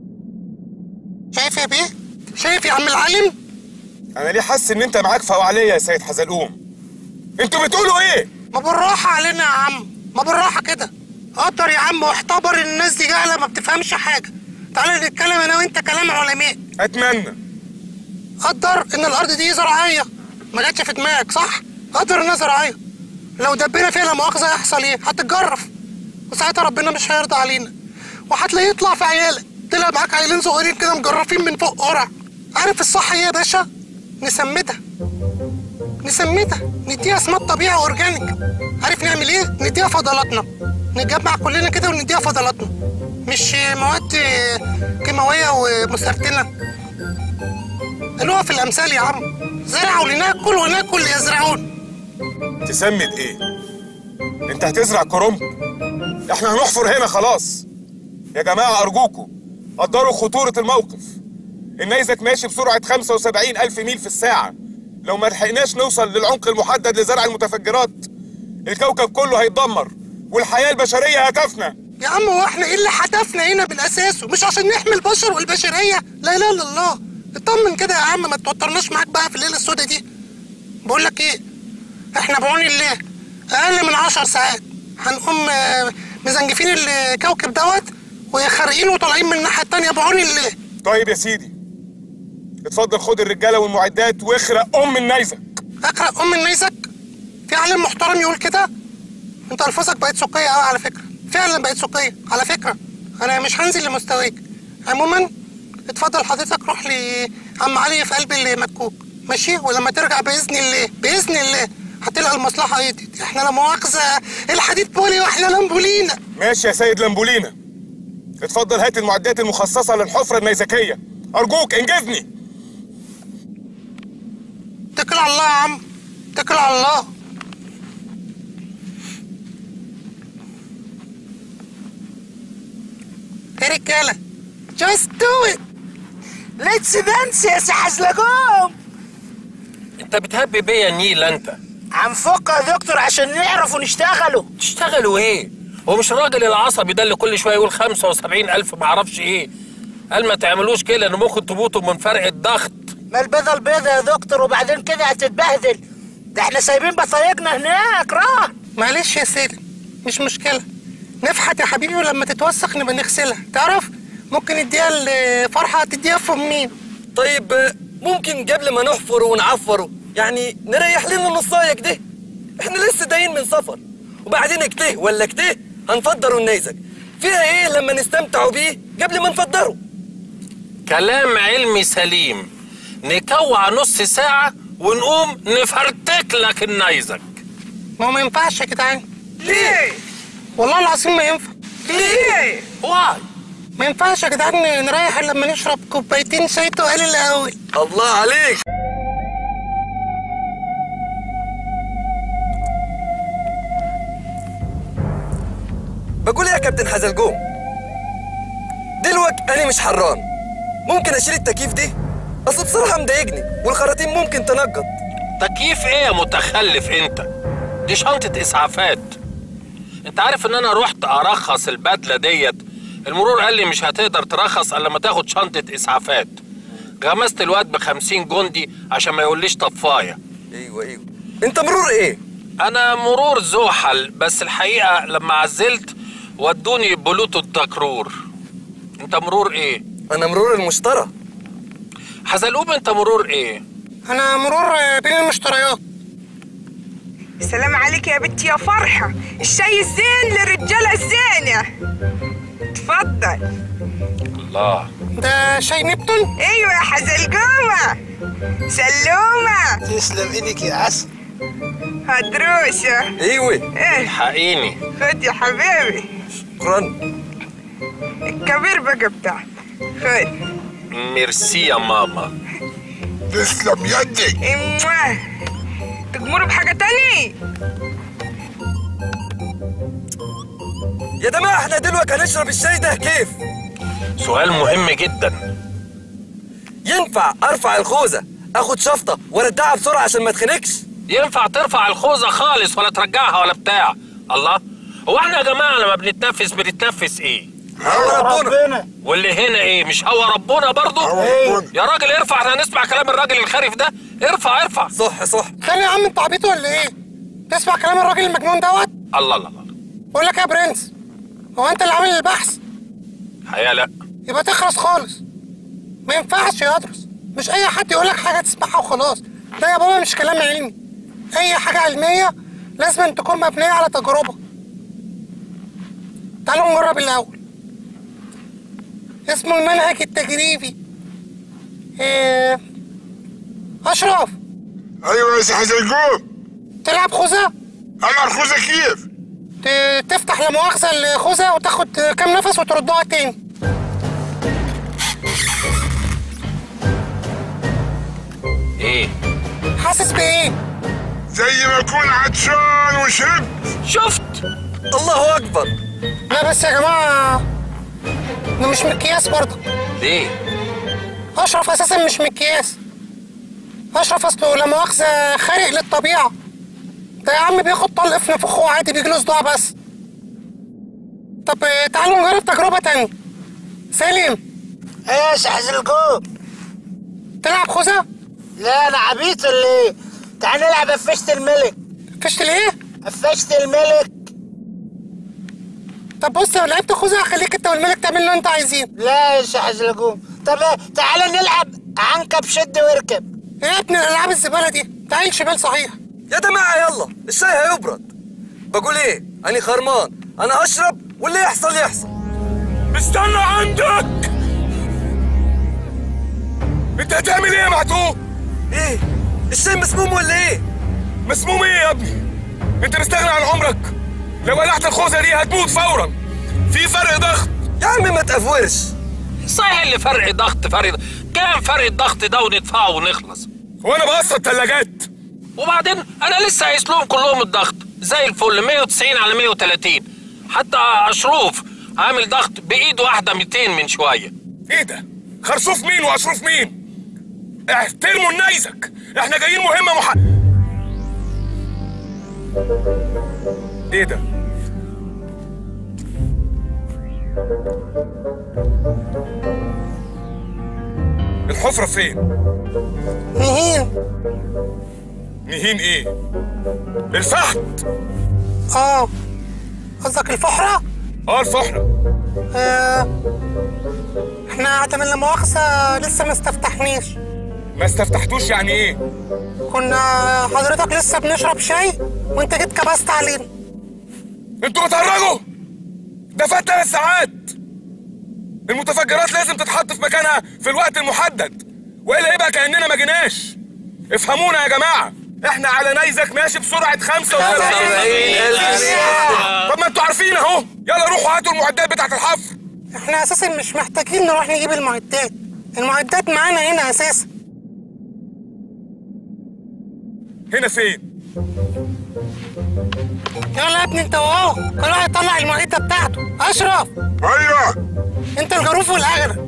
شايف يا بيه؟ شايف يا عم العالم؟ انا ليه حاسس ان انت معاك فوعليه يا سيد حزلقوم؟ انتوا بتقولوا ايه؟ ما بالراحة علينا يا عم، ما بالراحة كده. قدر يا عم واعتبر ان الناس دي جهلة ما بتفهمش حاجة. تعالى نتكلم انا وانت كلام علماء. اتمنى. قدر ان الارض دي زراعية، ما جاتش في دماغك صح؟ قدر انها زراعية. لو دبينا فيها لا مؤاخذة هيحصل ايه؟ هتتجرف. وساعتها ربنا مش هيرضى علينا. وهتلاقيه يطلع في عيالك، طلع معاك عيلين صغيرين كده مجرفين من فوق قرع. عارف الصح ايه يا باشا؟ نسمدها. نسمدها، نديها اسمات طبيعي اورجانيك. عارف نعمل ايه؟ نديها فضلاتنا. نتجمع كلنا كده ونديها فضلاتنا. مش مواد كيماويه ومسرطنه. قالوها في الامثال يا عم. زرعوا لناكل وناكل يزرعون. تسمد ايه؟ انت هتزرع كرنب؟ احنا هنحفر هنا خلاص. يا جماعه ارجوكوا قدروا خطوره الموقف. النيزك ماشي بسرعه خمسة وسبعين ألف ميل في الساعه. لو ما لحقناش نوصل للعمق المحدد لزرع المتفجرات الكوكب كله هيتدمر والحياه البشريه هتفنى. يا عم هو احنا ايه اللي هدفنا هنا بالاساس؟ ومش عشان نحمي البشر والبشريه؟ لا اله الا الله. اطمن كده يا عم، ما توترناش معاك بقى في الليله السوداء دي. بقول لك ايه؟ احنا بعون الله اقل من عشر ساعات هنقوم مزنجفين الكوكب دوت وخارقين وطالعين من الناحيه التانيه بعون الله. طيب يا سيدي، اتفضل خد الرجاله والمعدات واخرق ام النيزك. اخرق ام النيزك؟ في عالم محترم يقول كده؟ انت الفاظك بقت سوقيه قوي على فكره، فعلا بقت سوقيه على فكره. انا مش هنزل لمستواك. عموما اتفضل حضرتك روح لعم علي في قلب المكوك ماشي، ولما ترجع باذن الله باذن الله هتلقى المصلحه ايدي. احنا لا مؤاخذه الحديد بولي واحنا لامبولينا. ماشي يا سيد لامبولينا، اتفضل هات المعدات المخصصه للحفره النيزكيه ارجوك انجزني. اتكل على الله يا عم، اتكل على الله. يا رجاله جاست دو ات، ليتس دانس يا سي حزلقوم. انت بتهبي بيا يا نيل انت. هنفك يا دكتور عشان نعرف ونشتغلوا. تشتغلوا ايه؟ هو مش الراجل العصبي ده اللي كل شويه يقول خمسة وسبعين ألف ما اعرفش ايه؟ قال ما تعملوش كده ان ممكن تموتوا من فرق الضغط. ما البيضه البيضه يا دكتور وبعدين كده هتتبهدل. ده احنا سايبين بطايقنا هناك راه. معلش يا سيدي مش مشكله، نفحت يا حبيبي ولما تتوسخ نبقى نغسلها. تعرف ممكن نديها الفرحه تديها في مين. طيب ممكن قبل ما نحفر ونعفره يعني نريح لنا نصايه كده. احنا لسه جايين من سفر وبعدين كده ولا كده هنفضروا النيزك. فيها ايه لما نستمتعوا بيه قبل ما نفضره؟ كلام علمي سليم. نكوع نص ساعة ونقوم نفرتك لك النيزك. ما هو ما ينفعش يا جدعان. ليه؟ والله العظيم ما ينفع. ليه؟ واي؟ ما ينفعش يا جدعان نريح الا لما نشرب كوبايتين شاي تقال الاول. الله عليك. بقول ايه يا كابتن حزلقوم؟ دلوقتي انا مش حران، ممكن اشيل التكييف دي؟ اصل بصراحه مضايقني والخراطيم ممكن تنقط. تكييف ايه يا متخلف انت؟ دي شنطة اسعافات. انت عارف ان انا رحت ارخص البدلة ديت، المرور قال لي مش هتقدر ترخص الا لما تاخد شنطة اسعافات. غمست الواد بخمسين جندي عشان ما يقوليش طفاية. ايوه ايوه. انت مرور ايه؟ انا مرور زحل، بس الحقيقة لما عزلت ودوني بلوتو التكرور. انت مرور ايه؟ انا مرور المشترى. حزلقوم انت مرور ايه؟ انا مرور بين المشتريات. السلام عليك يا بنتي يا فرحة، الشاي الزين للرجالة الزينة. اتفضل. الله، ده شاي نبتون؟ ايوه يا حزلقومة. سلومة. تسلم ايدك يا عسل. هدروسة. ايوه. ايه الحقيني. خد يا حبيبي. شكرا. الكبير بقى بتاعك. خد. ميرسي يا ماما. تسلم يدك. امواه. تجمروا بحاجة تاني؟ يا جماعة احنا دلوقتي هنشرب الشاي ده كيف؟ سؤال مهم جدا. ينفع ارفع الخوذة اخد شفطة واردعها بسرعة عشان ما اتخنقش؟ ينفع ترفع الخوذة خالص ولا ترجعها ولا بتاع؟ الله، هو احنا يا جماعة لما بنتنفس بنتنفس ايه؟ هوا ربنا. واللي هنا ايه؟ مش هوا ربنا برضه؟ يا راجل ارفع، احنا هنسمع كلام الراجل الخريف ده. ارفع ارفع. صح صح. ثاني يا عم انت عبيط ولا ايه؟ تسمع كلام الراجل المجنون دوت؟ الله الله الله. بقول لك يا برنس، هو انت اللي عامل البحث؟ الحقيقة لا. يبقى تخرس خالص. ما ينفعش يا ادرس، مش اي حد يقول لك حاجه تسمعها وخلاص. ده يا بابا مش كلام علمي. اي حاجه علميه لازم أن تكون مبنيه على تجربه. تعالوا نجرب الاول. اسمه المنهج التجريبي. ايه اشرف. ايوه يا سي حزلقوم. تلعب خوذه؟ العب خوذه كيف؟ تفتح لا مؤاخذه الخوذه وتاخد كام نفس وتردها تاني. ايه؟ حاسس بايه؟ زي ما اكون عطشان وشربت. شفت؟ الله اكبر. لا بس يا جماعه ده مش مقياس برضه. ليه؟ اشرف اساسا مش مقياس. اشرف اصله لا مؤاخذه خارق للطبيعه. ده يا عم بياخد طلق في نفخه عادي، بيجيله صداع بس. طب تعالوا نجرب تجربه تانية. سالم. ايه يا سي حزلقوم؟ تلعب خوذه؟ لا انا عبيط ولا ايه؟ تعال نلعب قفشت الملك. قفشت الايه؟ قفشت الملك. طب بص لو لعبت خوذه هخليك انت والملك تعمل اللي انت عايزينه. لا يا سي حزلقوم. طب تعال نلعب عنكب شد واركب. ايه يا ابني الالعاب الزباله دي؟ تعال شمال صحيح. يا جماعة يلا الشاي هيبرد. بقول ايه؟ أنا خرمان، أنا أشرب واللي يحصل يحصل. استنى عندك. انت هتعمل ايه يا معتوه؟ ايه؟ الشاي مسموم ولا ايه؟ مسموم ايه يا ابني؟ انت مستغني عن عمرك؟ لو ولعت الخوذه دي هتموت فورا. في فرق ضغط. يا عم ما تقفورش. صحيح اللي فرق ضغط فرق ضغط. كام فرق الضغط ده وندفعه ونخلص؟ وانا بقسط ثلاجات. وبعدين انا لسه قايس لهم كلهم الضغط زي الفل مية وتسعين على مية وتلاتين. حتى اشروف عامل ضغط بايد واحده ميتين من شويه. ايه ده؟ خرصوف مين واشروف مين؟ احترموا النيزك، احنا جايين مهمه مح... ايه ده؟ الحفره فين؟ نهين. نهين ايه؟ الفحت. اه قصدك الفحره؟ اه الفحره. آه. احنا عدم لا مؤاخذه لسه ما استفتحنيش. ما استفتحتوش يعني ايه؟ كنا حضرتك لسه بنشرب شاي وانت جيت كبست علينا. انتوا بتهرجوا؟ ده فات ثلاث ساعات. المتفجرات لازم تتحط في مكانها في الوقت المحدد، والا يبقى كاننا ما جيناش. افهمونا يا جماعه، احنا على نيزك ماشي بسرعه خمسة وثلاثين ألف. طب ما انتوا عارفين اهو. يلا روحوا هاتوا المعدات بتاعت الحفر. احنا اساسا مش محتاجين نروح نجيب المعدات، المعدات معانا هنا اساسا. هنا فين؟ يلا يا ابني انت وهو، كل واحد يطلع المعدة بتاعته. اشرف. ايوه. انت الجروف والاغنى.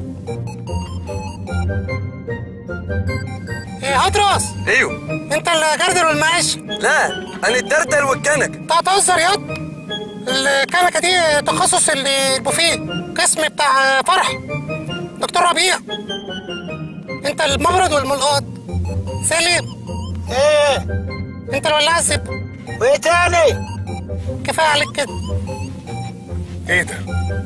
ايه هدرس؟ ايوه. انت الجردل والمعاش؟ لا انا الدردل والكنكه. انت هتهزر ياض؟ الكنكه دي تخصص البوفيه، قسم بتاع فرح دكتور ربيع. انت المبرد والملقاط. سليم. ايه؟ انت الولاعه الزبده. وايه تاني؟ كفايه عليك كده. ايه ده؟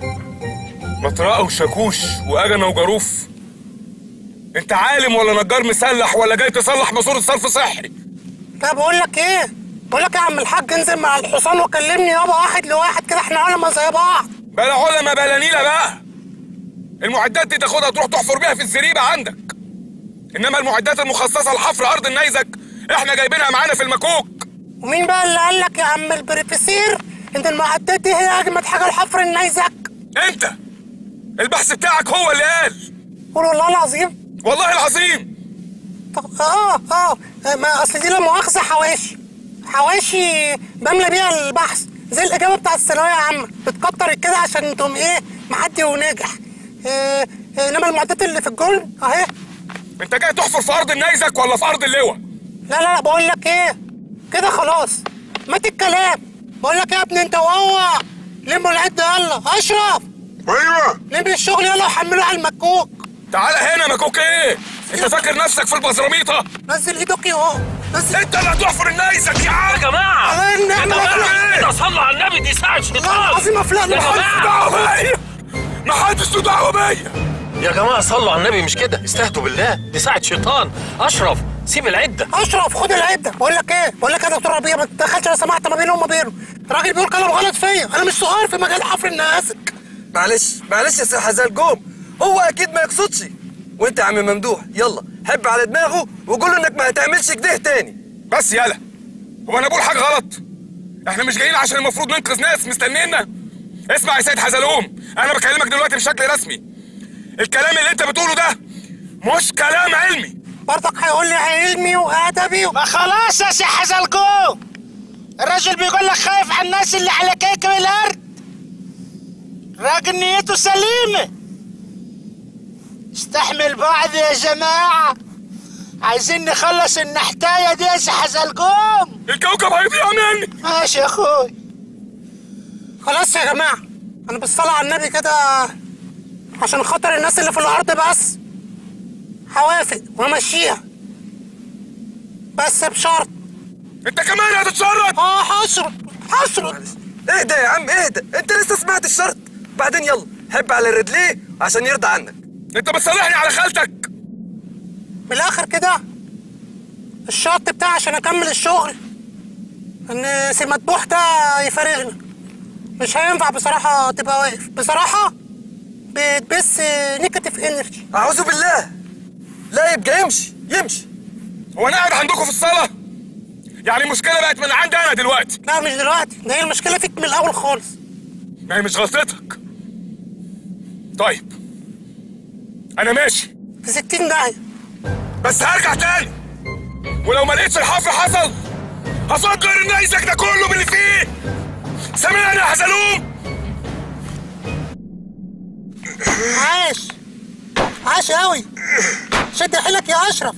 مطرقه وشاكوش واجنه وجاروف. انت عالم ولا نجار مسلح ولا جاي تصلح ماسوره صرف صحي؟ لا بقول لك ايه؟ بقول لك يا عم الحاج انزل مع الحصان وكلمني يابا واحد لواحد كده، احنا علماء زي بعض. بلا علماء بلا نيله بقى. المعدات دي تاخدها تروح تحفر بيها في الزريبه عندك. انما المعدات المخصصه لحفر ارض النيزك احنا جايبينها معانا في المكوك. ومين بقى اللي قال لك يا عم البروفيسور ان المعدات دي هي اجمد حاجه لحفر النيزك؟ انت البحث بتاعك هو اللي قال. قول والله العظيم. والله العظيم. طب اه اه ما اصل دي لا مؤاخذه حواشي حواشي بملى بيها البحث زي الاجابه بتاعت الثانويه يا عم، بتكتر كده عشان تقوم ايه معدي وناجح. إيه انما المعدات اللي في الجون اهي. انت جاي تحفر في ارض النيزك ولا في ارض اللواء؟ لا لا لا بقول لك ايه كده خلاص مات الكلام. بقول لك يا ابني انت وهو لموا العده يلا. اشرف. ايوه. لم الشغل يلا وحملوه على المكوك. تعالى هنا مكوك ايه؟ انت فاكر نفسك في البزراميطه؟ نزل ايدك اهو. نزل. انت اللي هتحفر النيزك يا عم. يا جماعه يا جماعه كده صلوا على النبي، دي ساعه شيطان. والله العظيم افلق. يا جماعه ما حدش له دعوه بيا. يا جماعه صلوا على النبي، مش كده استهدوا بالله، دي ساعه شيطان. اشرف سيب العده. اشرف خد العده. بقول لك ايه بقول لك يا دكتور ربيع ما تدخلش انا سمعت ما بينه وما بينه. الراجل بيقول كلام غلط فيا، انا مش صغير في مجال حفر النيازك. معلش معلش يا سي حزلقوم، هو اكيد ما يقصدش. وانت يا عم ممدوح يلا هب على دماغه وقول له انك ما هتعملش كده تاني. بس يلا، هو انا بقول حاجه غلط؟ احنا مش جايين عشان المفروض ننقذ ناس مستنينا. اسمع يا سيد حزلقوم، انا بكلمك دلوقتي بشكل رسمي. الكلام اللي انت بتقوله ده مش كلام علمي. برضك هيقول لي علمي وادبي و... ما خلاص يا سي حزلقوم، الراجل بيقول لك خايف على الناس اللي على كيكب الارض. راجل نيته سليمه. استحمل بعض يا جماعه، عايزين نخلص النحتايه دي يا سي حزلقوم. الكوكب هيضيع مني. ماشي يا اخوي. خلاص يا جماعه انا بالصلاه على النبي كده عشان خاطر الناس اللي في الارض بس هوافق وامشيها، بس بشرط. انت كمان هتتشرط؟ اه هشرط هشرط. اهدى يا عم اهدى، انت لسه سمعت الشرط. بعدين يلا هب على الرجليه عشان يرضى عنك. انت بتصالحني على خالتك. من الاخر كده الشرط بتاعي عشان اكمل الشغل ان سي مدبوح ده يفارقنا. مش هينفع بصراحه تبقى واقف، بصراحه بتبث نيجاتيف انرجي. اعوذ بالله. لا يبقى يمشي يمشي. هو انا قاعد عندكم في الصاله؟ يعني المشكله بقت من عندي انا دلوقتي؟ لا مش دلوقتي، ده هي المشكله فيك من الاول خالص. ما هي مش غلطتك. طيب انا ماشي في ستين داهيه، بس هرجع تاني. ولو ما لقيتش الحفر حصل هفجر النيزك ده كله باللي فيه. سامعني يا حزلقوم؟ عاش عاش قوي. شد حيلك يا اشرف،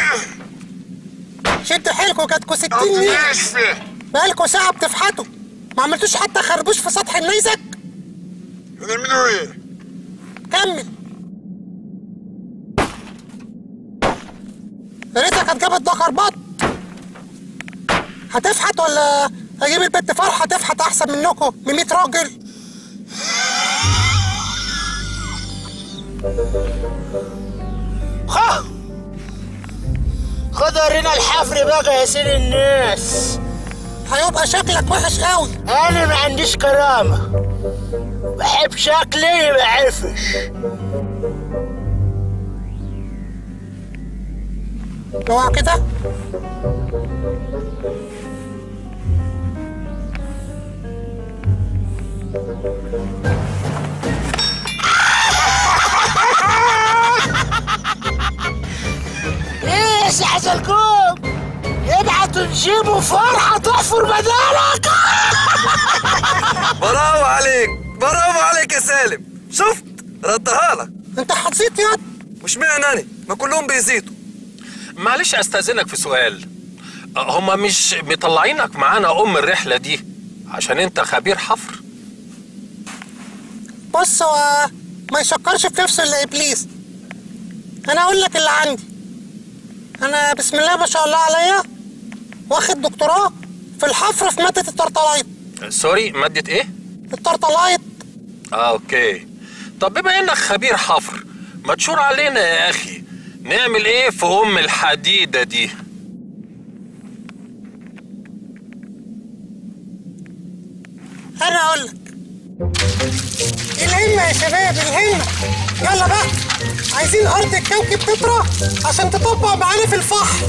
شد حيلكوا. جاتكوا ستين ميل بقالكوا ساعه بتفحتوا، ما عملتوش حتى خربوش في سطح النيزك. هنعملوا ايه؟ كمل. يا ريتك هتجيب الدكر بط. هتفحت ولا اجيب البت فرحه تفحت احسن منكم ب مية راجل؟ خد خد ورينا الحفر بقى يا سيد الناس. هيبقى شكلك وحش قوي. انا ما عنديش كرامه، بحب شكلي ما عرفش. اوعى كده. ايه يا سي حزلقوم، يبعتوا جيبوا فرحة تحفر بدالك. برافو عليك، برافو عليك يا سالم، شفت ردها لك. انت حسيت يا مش معنى انا، ما كلهم بيزيدوا. معلش استاذنك في سؤال، هما مش مطلعينك معانا ام الرحله دي عشان انت خبير حفر؟ بص، هو ما يشكرش في نفسه الا ابليس. انا اقول لك اللي عندي، انا بسم الله ما شاء الله عليا واخد دكتوراه في الحفر في ماده الترطلايت. سوري، ماده ايه؟ الترطلايت. اه اوكي. طب بما انك خبير حفر، ما تشور علينا يا اخي، نعمل ايه في ام الحديده دي؟ انا اقول لك، الهمه يا شباب، الهمه. يلا بقى، عايزين ارض الكوكب تطرى عشان تطبق معانا في الفحر.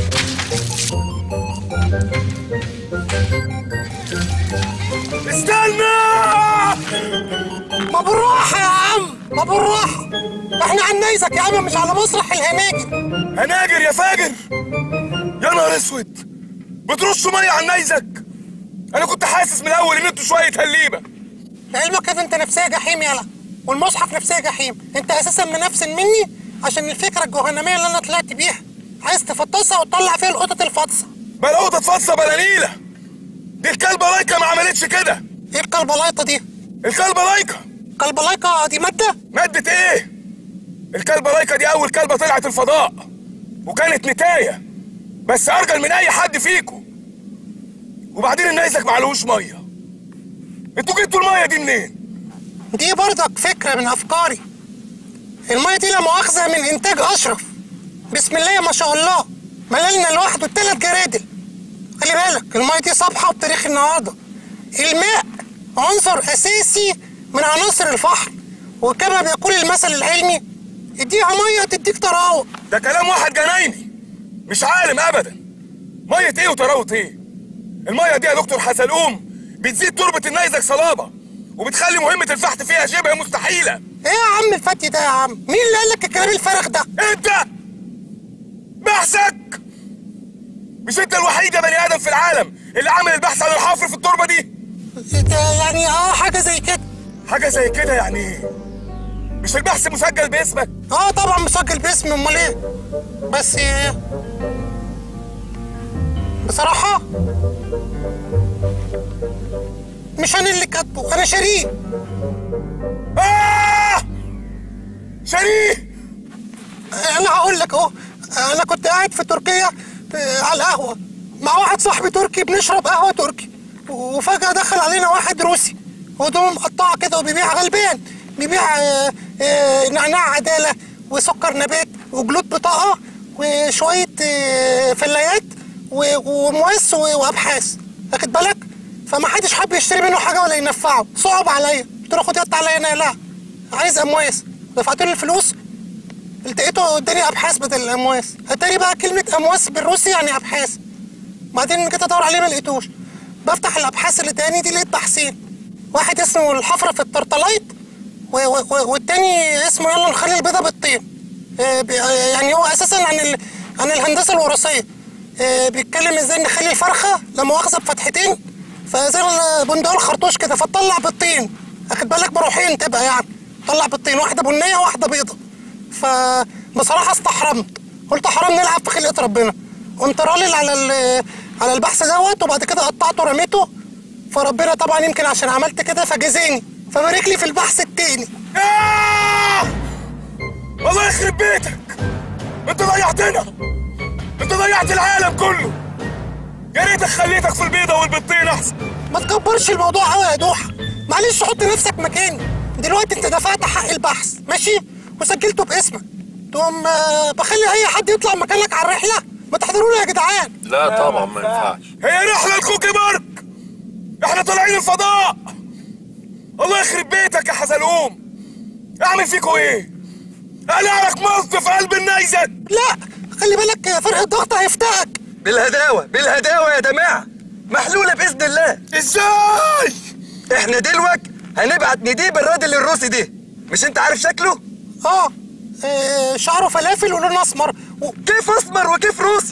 استنى! ما بالراحه يا عم، ما بالراحه، احنا على النيزك يا عم، مش على مسرح الهناجر. هناجر يا فاجر؟ يا نهار اسود، بترشوا ميه على النيزك؟ انا كنت حاسس من الاول ان انتوا شويه هليبه. لعلمك كده انت نفسيه جحيم يالا، والمصحف نفسيه جحيم. انت اساسا منفسن مني عشان الفكره الجهنميه اللي انا طلعت بيها، عايز تفطسها وتطلع فيها القطط الفاطسه. بلا قطط فاطسه بلا نيله، دي الكلبه لايكه ما عملتش كده. ايه الكلبه لايكه دي؟ الكلبه لايكه. الكلبه لايكه دي ماده؟ ماده ايه؟ الكلبه لايكه دي اول كلبه طلعت الفضاء، وكانت نتايه بس ارجل من اي حد فيكم. وبعدين النيزك معلهوش ميه. انتوا جبتوا الميه دي منين؟ دي برضك فكره من افكاري. الميه دي لا مؤاخذه من انتاج اشرف، بسم الله ما شاء الله، مللنا لوحده ثلاث جرادل. خلي بالك الميه دي صبحه بتاريخ النهارده. الماء عنصر اساسي من عناصر الفحر، وكما بيقول المثل العلمي، اديها ميه تديك طراوه. ده كلام واحد جنايني مش عالم ابدا. ميه ايه وطراوه ايه؟ الميه دي يا دكتور حزلقوم بتزيد تربه النيزك صلابه، وبتخلي مهمه الفحت فيها شبه مستحيله. ايه يا عم الفتي ده يا عم؟ مين اللي قال لك الكلام الفارغ ده؟ انت بحثك، مش انت الوحيد يا بني ادم في العالم اللي عامل البحث عن الحفر في التربه دي؟ يعني اه حاجه زي كده. حاجه زي كده يعني ايه؟ مش البحث مسجل باسمك؟ اه طبعا مسجل باسمي، امال ايه؟ بس بصراحه مش انا اللي كاتبه، انا شاريه. آه! شاريه؟ انا هقول لك اهو، انا كنت قاعد في تركيا على القهوه مع واحد صاحبي تركي، بنشرب قهوه تركي، وفجاه دخل علينا واحد روسي هدومه مقطعه كده وبيبيع غلبان، بيبيع آه آه نعناع عداله وسكر نبات وجلود بطاقه وشويه آه فلايات ومواس وابحاث، واخد بالك؟ فما حدش حب يشتري منه حاجه ولا ينفعه، صعب عليا، قلت له خد يد عليا انا، لا عايز امواس، دفعت له الفلوس، لقيته اداني ابحاث بدل الامواس. اتاري بقى كلمه امواس بالروسي يعني ابحاث. بعدين جيت ادور عليه ما لقيتوش، بفتح الابحاث اللي اداني دي لقيت بحثين، واحد اسمه الحفره في الترطلايت والتاني اسمه يلا نخلي البيضه بالطين. يعني هو اساسا عن ال... عن الهندسه الوراثيه، بيتكلم ازاي نخلي الفرخه لا مؤاخذه بفتحتين فزي البندق الخرطوش كده فتطلع بالطين، واخد بالك؟ بروحين تبقى يعني طلع بالطين، واحده بنيه وواحده بيضه. فبصراحه استحرمت، قلت حرام نلعب في خلقه ربنا، قمت رالل على على البحث دوت، وبعد كده قطعته ورميته، فربنا طبعا يمكن عشان عملت كده فجزاني، فبارك لي في البحث التاني. آه! الله يخرب بيتك، انت ضيعتنا، انت ضيعت العالم كله. يا ريتك خليتك في البيضه والبيضتين احسن. ما تكبرش الموضوع قوي يا دوحه، معلش حط نفسك مكاني. دلوقتي انت دفعت حق البحث ماشي وسجلته باسمك، تقوم بخلي اي حد يطلع مكانك على الرحله؟ ما تحضرونا يا جدعان. لا طبعا ما ينفعش، هي رحله الكوكي بارك، احنا طالعين الفضاء. الله يخرب بيتك يا حزلقوم، اعمل فيكوا ايه؟ اقلع لك مصد في قلب النيزك. لا خلي بالك فرق الضغط هيفتقك. بالهداوه بالهداوه يا جماعه، محلوله باذن الله. ازاي؟ احنا دلوقتي هنبعت نديب الراجل الروسي ده، مش انت عارف شكله؟ اه, آه شعره فلافل ولونه اسمر و... كيف اسمر وكيف روسي؟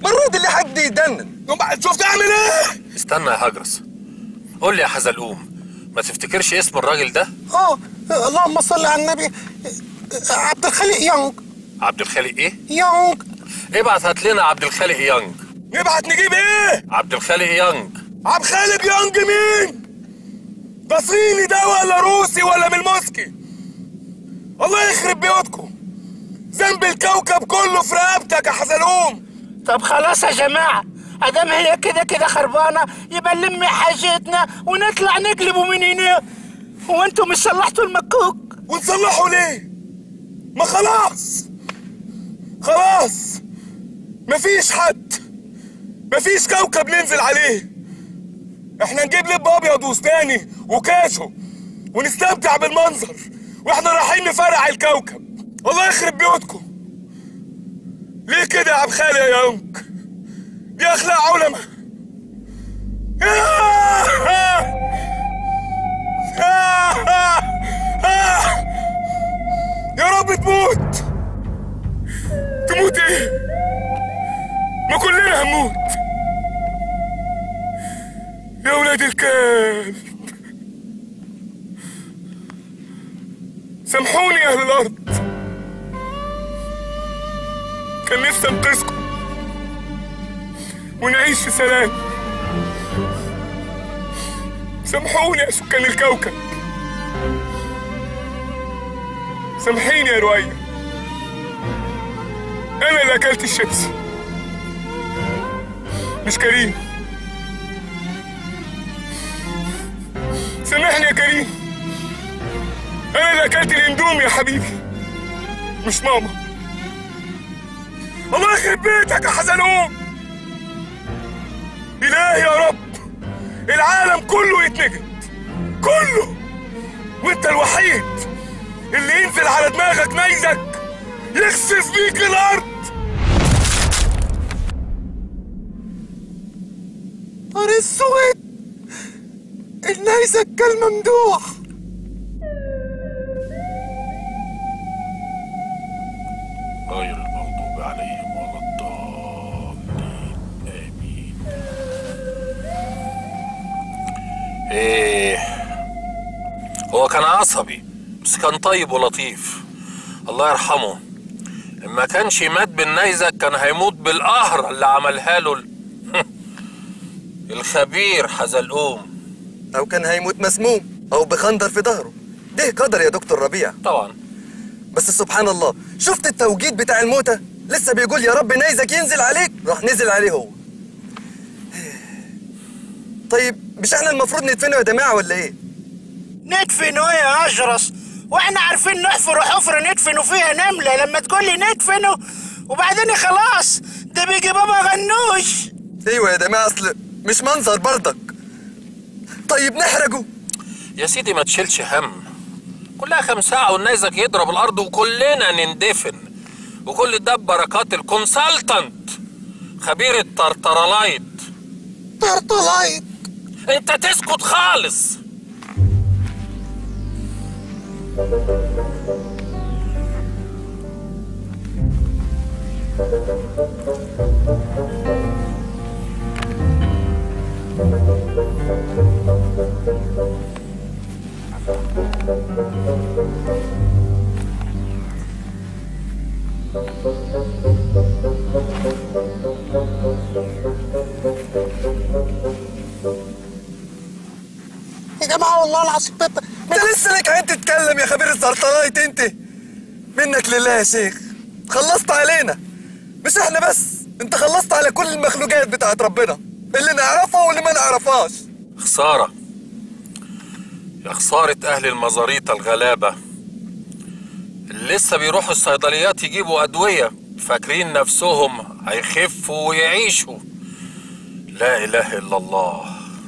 مرود اللي حد يدنن. شفت اعمل ايه؟ استنى يا هجرس، قول لي يا حزلقوم، ما تفتكرش اسم الراجل ده؟ اه اللهم صل على النبي. عبد الخالق يونج. عبد الخالق ايه؟ يونج. ابعت هات لنا عبد الخالق يونج. نبعت نجيب ايه؟ عبد الخالق يونج. عبد الخالق يونج مين؟ ده صيني ده ولا روسي ولا من الموسكي؟ الله يخرب بيوتكم، ذنب الكوكب كله في رقبتك يا حزلقوم. طب خلاص يا جماعه، ادام هي كده كده خربانه يبقى نلم حاجتنا ونطلع نقلبوا من هنا. هو انتوا مش صلحتوا المكوك؟ ونصلحوا ليه؟ ما خلاص خلاص مفيش حد، مفيش كوكب ننزل عليه. احنا نجيب لب ابيض وستاني وكاشو ونستمتع بالمنظر واحنا رايحين نفرع الكوكب. الله يخرب بيوتكم، ليه كده يا عبد الخالق يا يونج؟ دي اخلاق علماء. يا رب تموت. تموت ايه؟ ما كلنا هنموت. يا ولاد الكلب، سامحوني يا اهل الارض، كان نفسي انقذكم ونعيش في سلام. سامحوني يا سكان الكوكب، سامحيني يا رؤية، انا اللي اكلت الشيبسي مش كريم. سامحني يا كريم، انا اللي اكلت الاندومي يا حبيبي مش ماما. الله يخرب بيتك يا حزلقوم. الهي يا رب العالم كله يتنجد كله، وانت الوحيد اللي ينزل على دماغك نيزك يخسف بيك الارض. نهار اسود، النيزك كالممدوح. غير المغضوب عليهم ولا الضالين، امين. ايه، هو كان عصبي بس كان طيب ولطيف، الله يرحمه. ما كانش مات بالنيزك كان هيموت بالقهر اللي عملها له ال... الخبير حزلقوم. او كان هيموت مسموم او بخنجر في ظهره. ده قدر يا دكتور ربيع. طبعا. بس سبحان الله، شفت التوجيد بتاع الموتى؟ لسه بيقول يا رب نيزك ينزل عليك، راح نزل عليه هو. طيب مش احنا المفروض ندفنه يا جماعه ولا ايه؟ ندفنه ايه يا اشرس؟ واحنا عارفين نحفر حفره ندفنوا فيها نمله، لما تقول لي ندفنه وبعدين خلاص ده بيجي بابا غنوش. ايوه يا جماعه، اصل مش منظر برضك. طيب نحرقه يا سيدي، ما تشيلش هم، كلها كام ساعة والنيزك يضرب الأرض وكلنا نندفن، وكل ده ببركات الكونسلتنت خبير الترترلايت. ترتلايت؟ أنت تسكت خالص. يا جماعه والله العظيم انت لسه لك عين تتكلم يا خبير الزرطلايت انت. منك لله يا شيخ، خلصت علينا. مش احنا بس، انت خلصت على كل المخلوقات بتاعت ربنا اللي نعرفها واللي ما نعرفهاش. خسارة يا خسارة أهل المزاريطة الغلابة اللي لسه بيروحوا الصيدليات يجيبوا أدوية فاكرين نفسهم هيخفوا ويعيشوا. لا إله إلا الله.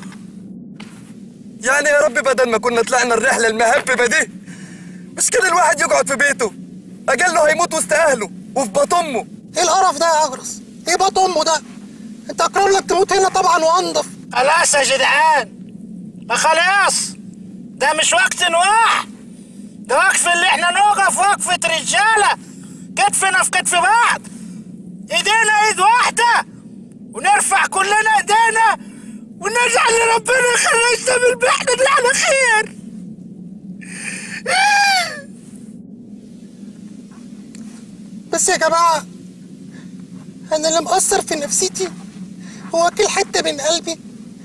يعني يا رب بدل ما كنا طلعنا الرحلة المهببة دي، مش كده الواحد يقعد في بيته؟ أجله هيموت وسط أهله وفي بطن أمه. ايه القرف ده يا اجرس؟ ايه بطن امه ده؟ انت اقرب لك تموت هنا طبعا وانضف. خلاص يا جدعان، ما خلاص، ده مش وقت نواح، ده وقف اللي احنا نوقف وقفة رجالة، كتفنا في كتف بعض، ايدينا ايد واحدة ونرفع كلنا ايدينا ونجعل لربنا يخرجنا من المحنة دي على خير. بس يا جماعة أنا اللي مأثر في نفسيتي وواكل حتة من قلبي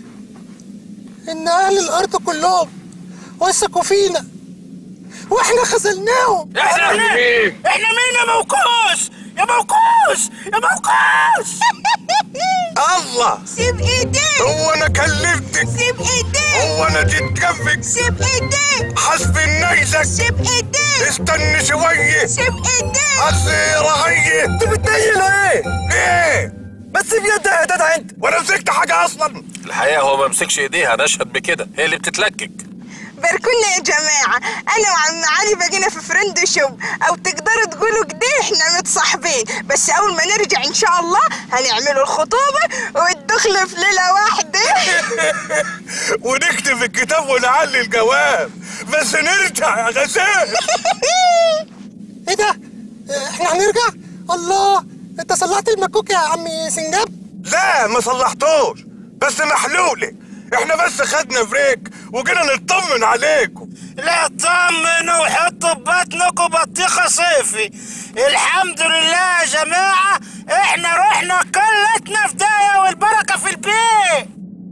إن أهل الأرض كلهم وثقوا فينا وإحنا خذلناهم. إحنا مين؟ إحنا مين يا موكوس؟ يا موكوس يا موكوس. الله سيب ايديك. هو انا كلمتك؟ سيب ايديك. هو انا جيت جنبك؟ سيب ايديك. حسب النيزك. سيب ايديك. استني شويه. سيب ايديك. حسي رعيه. انت بتنيل ايه؟ ايه؟ بس بيدها يا جدع انت. وانا مسكت حاجه اصلا؟ الحقيقه هو ما مسكش ايديها، نشهد بكده، هي اللي بتتلكك. باركولنا يا جماعة، أنا وعم علي بقينا في فريند شوب، أو تقدروا تقولوا كده إحنا متصاحبين، بس أول ما نرجع إن شاء الله هنعملوا الخطوبة والدخلة في ليلة واحدة. ونكتب الكتاب ونعلي الجواب، بس نرجع يا غزال. إيه ده؟ إحنا هنرجع؟ الله، أنت صلحت المكوك يا عمي سنجاب؟ لا ما صلحتوش، بس محلولة. احنا بس خدنا بريك وجينا نطمن عليكم. لا اطمنوا وحطوا ببطنكم بطيخة صيفي. الحمد لله يا جماعة احنا رحنا كلتنا في داية والبركة في البيت.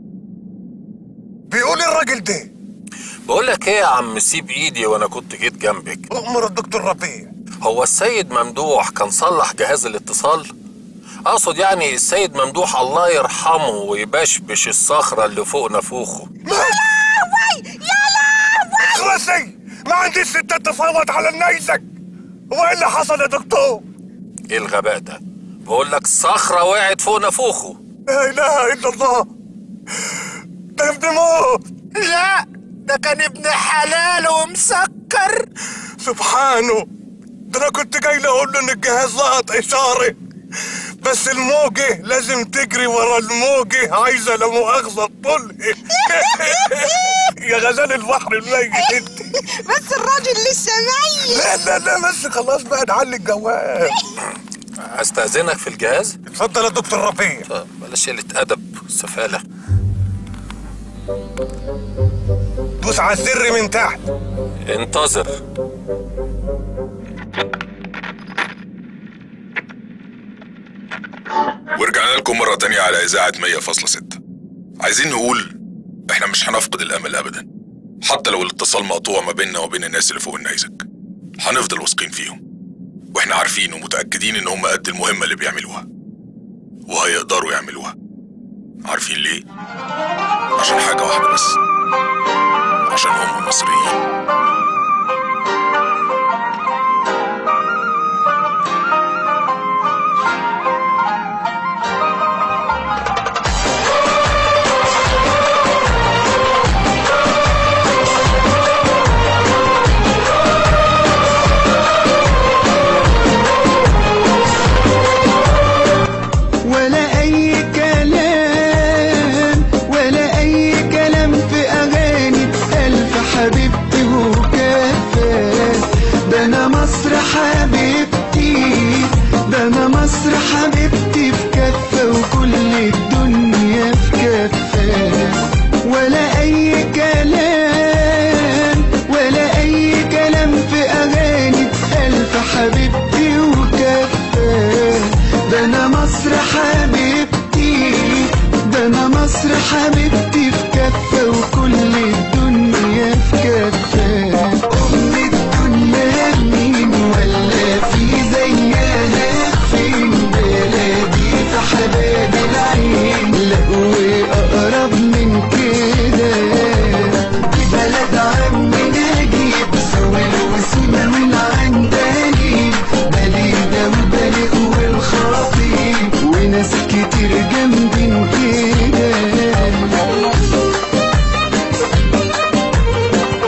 بيقول الراجل ده. بقول لك ايه يا عم، سيب ايدي وانا كنت جيت جنبك. أمر الدكتور ربيع. هو السيد ممدوح كان صلح جهاز الاتصال؟ اقصد يعني السيد ممدوح الله يرحمه ويبشبش الصخرة اللي فوق نافوخه. يا لهوي يا لهوي. خلاصي ما عنديش ستة تفاوض على النيزك. هو ايه اللي حصل يا دكتور؟ ايه الغباء ده؟ بقول لك الصخرة وقعت فوق نافوخه. لا اله الا الله، ده ابن موت. لا ده كان ابن حلال ومسكر. سبحانه، ده انا كنت جاي اقول له ان الجهاز لقط اشاره، بس الموجة لازم تجري ورا الموجة، عايزة لا مؤاخذة تطلقي. يا غزال البحر الميت انت. بس الراجل لسه ميت. لا لا لا بس خلاص بقى نعلي الجواب. استأذنك في الجهاز؟ اتفضل يا دكتور ربيع. بلاش قلة أدب سفالة. دوس على الزر من تحت. انتظر. ورجعنا لكم مرة تانية على إذاعة مية فاصلة ستة. عايزين نقول إحنا مش هنفقد الأمل أبدا، حتى لو الاتصال مقطوع ما بيننا وبين الناس اللي فوق النيزك. هنفضل واثقين فيهم، وإحنا عارفين ومتأكدين إن هم قد المهمة اللي بيعملوها، وهيقدروا يعملوها. عارفين ليه؟ عشان حاجة واحدة بس، عشان هم مصريين. حبيبتي في كفة وكل الدنيا في كفة، ولا أي كلام ولا أي كلام في أغاني ألف حبيبتي وكفة. ده أنا مصر حبيبتي، ده أنا مصر حبيبتي في كفة وكل الدنيا في كفة. أم الدنيا مين ولا في زيها فين؟ بلادي في حباب العين، لا وأقرب من كده. دي بلد عمي نجيب سويل وسيما والعندليب، بليدة وبلق والخطيب وناس كتير جنبين كده.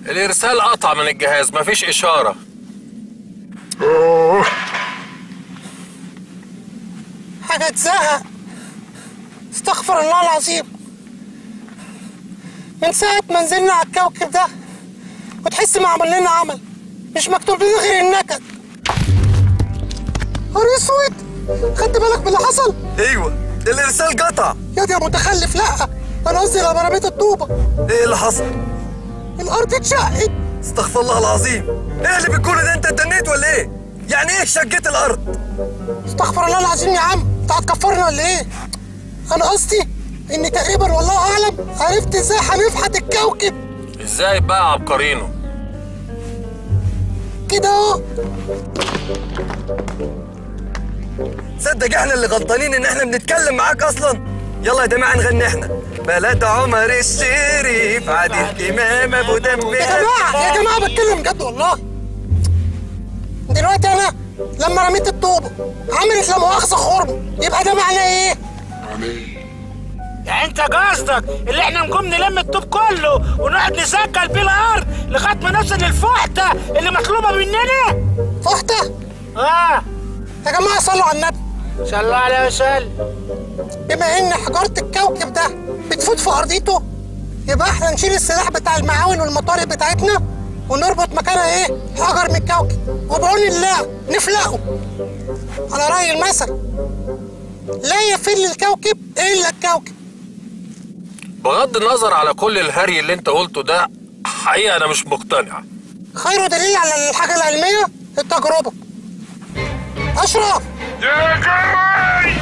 الارسال قطع من الجهاز، مفيش اشاره. حاجه تزهق. استغفر الله العظيم. من ساعه ما نزلنا على الكوكب ده وتحس ما عمل لنا عمل، مش مكتوب لنا غير النكد. نهار اسود، خدت بالك من اللي حصل؟ ايوه الارسال قطع. يا دي يا متخلف. لا انا قصدي لما رميت الطوبه. ايه اللي حصل؟ الارض اتشقت. استغفر الله العظيم. ايه اللي بتقوله ده؟ انت اتدنيت ولا ايه؟ يعني ايه شقت الارض؟ استغفر الله العظيم يا عم، انت هتكفرنا ولا ايه؟ انا قصدي اني تقريبا والله اعلم عرفت ازاي هنفحت الكوكب. ازاي بقى عبقرينه؟ كده اهو. صدق احنا اللي غلطانين ان احنا بنتكلم معاك اصلا. يلا يا جماعه نغني احنا. بلد عمر الشريف عادل امام ابو دم. يا جماعه يا جماعه بتكلم جد والله. دلوقتي انا لما رميت الطوبه عملت لا مؤاخذه خرم، يبقى ده معناه ايه؟ يعني انت قصدك اللي احنا نقوم نلم الطوب كله ونقعد نسجل بيه الارض لغايه ما نوصل للفحته اللي مطلوبه مننا؟ فحته؟ اه يا جماعه صلوا على النبي. صلوا عليه وسلم. بما ان حجاره الكوكب ده بتفوت في ارضيته، يبقى احنا نشيل السلاح بتاع المعاون والمطارق بتاعتنا ونربط مكانها ايه؟ حجر من الكوكب، وبعون الله نفلقه. على راي المثل، لا يفل الكوكب الا الكوكب. بغض النظر على كل الهري اللي انت قلته ده، حقيقة انا مش مقتنع. خير دليل على الحاجة العلمية التجربة. اشرف يا جماعي.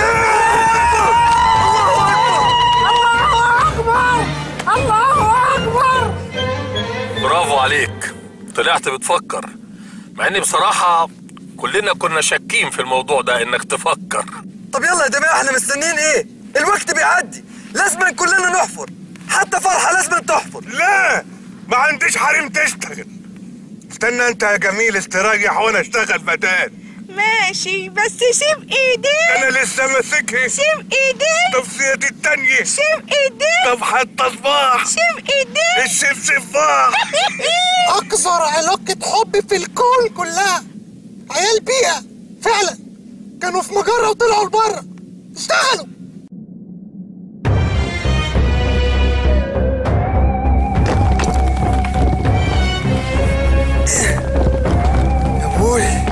الله اكبر الله اكبر. برافو عليك، طلعت بتفكر، مع اني بصراحة كلنا كنا شاكين في الموضوع ده انك تفكر. طب يلا يا جماعه احنا مستنيين ايه؟ الوقت بيعدي، لازم كلنا نحفر، حتى فرحه لازم تحفر. لا ما عنديش حريم تشتغل. استنى انت يا جميل استريح وانا اشتغل بدال. ماشي بس سيب ايديك. انا لسه ماسكها. سيب ايديك. طب سيادي التانية. سيب ايديك. طب حتى صباح. سيب ايديك. السيب صباح. اكثر علاقة حب في الكون كلها عيال بيئة فعلا كانوا في مجرة وطلعوا لبره اشتغلوا. يا ابوي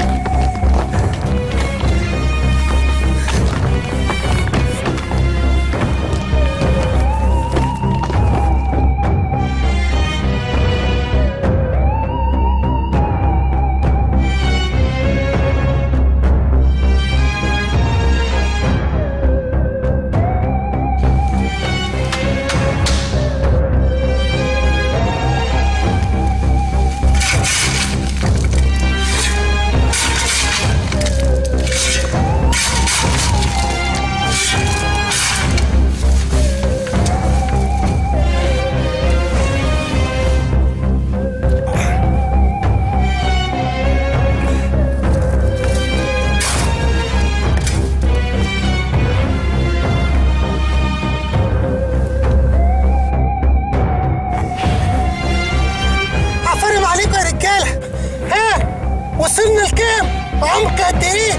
وصلنا لكام؟ عمق قد ايه؟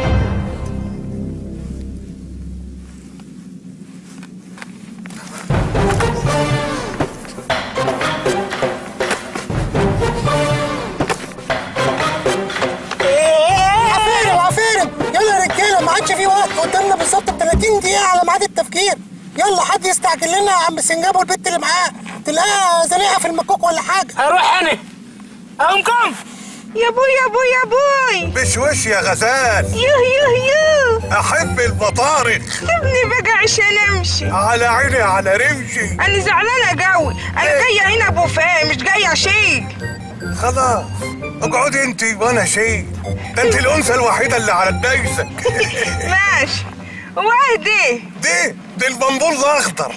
عفارم عفارم يلا يا رجاله ما عادش في وقت، قدامنا بالظبط ثلاثين دقيقة على ميعاد التفجير. يلا حد يستعجل لنا يا عم سنجاب والبت اللي معاه، تلاقيها زنقها في المكوك ولا حاجة. هروح انا اقومكم. يا بوي يا بوي يا بوي. بشوش يا غزال. يوه يوه يوه. احب البطارخ. سيبني بقى عشان امشي. على عيني على رمشي. انا زعلانه قوي، انا جايه هنا بوفيه مش جايه اشيل. خلاص اقعدي انت وانا شيل، ده انت الانثى الوحيده اللي على دايسك. ماشي. وايه دي؟ دي دي البنبول الاخضر.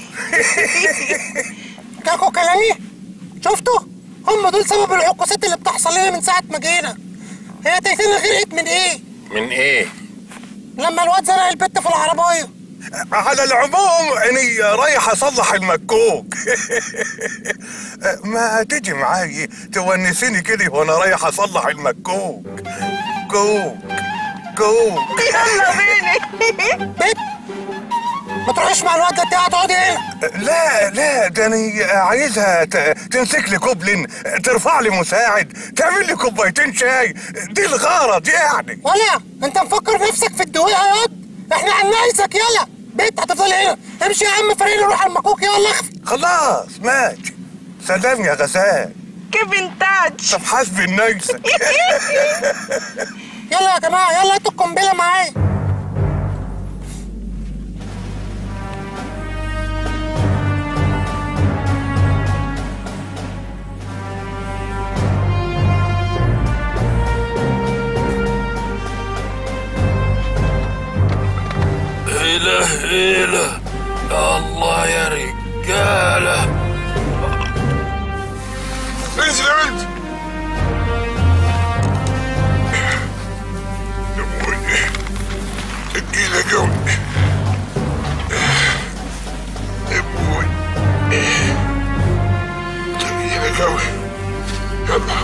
كاكو كلامي شفتوا؟ هم دول سبب العقوسات اللي بتحصل لنا من ساعة ما جينا. هي تيتنا غرقت من ايه؟ من ايه؟ لما الواد زنق البت في العربية على العموم اني رايح اصلح المكوك. ما تيجي معاي تونسيني كده وانا رايح اصلح المكوك. كوك كوك. يلا بينا. ما تروحيش مع الواد ده تقعدي هنا. لا لا، ده انا عايزها تمسك لي كوبلين، ترفع لي مساعد، تعمل لي كوبايتين شاي، دي الغرض يعني. ولا انت مفكر نفسك في الدويقه يا واد؟ احنا عنايزك. يلا بيت هتفضل هنا. امشي يا عم فريق نروح على المكوك. يلا اخفي. خلاص ماشي. سلام يا غسان. كيف انتاج؟ طب حسبي النيسك. يلا يا جماعه، يلا هاتوا القنبله معايا. هيلا هيلا يا الله يا رجالة. انزل يا بنت. يا ابوي تقيلة قوي يا ابوي، تقيلة قوي. يلا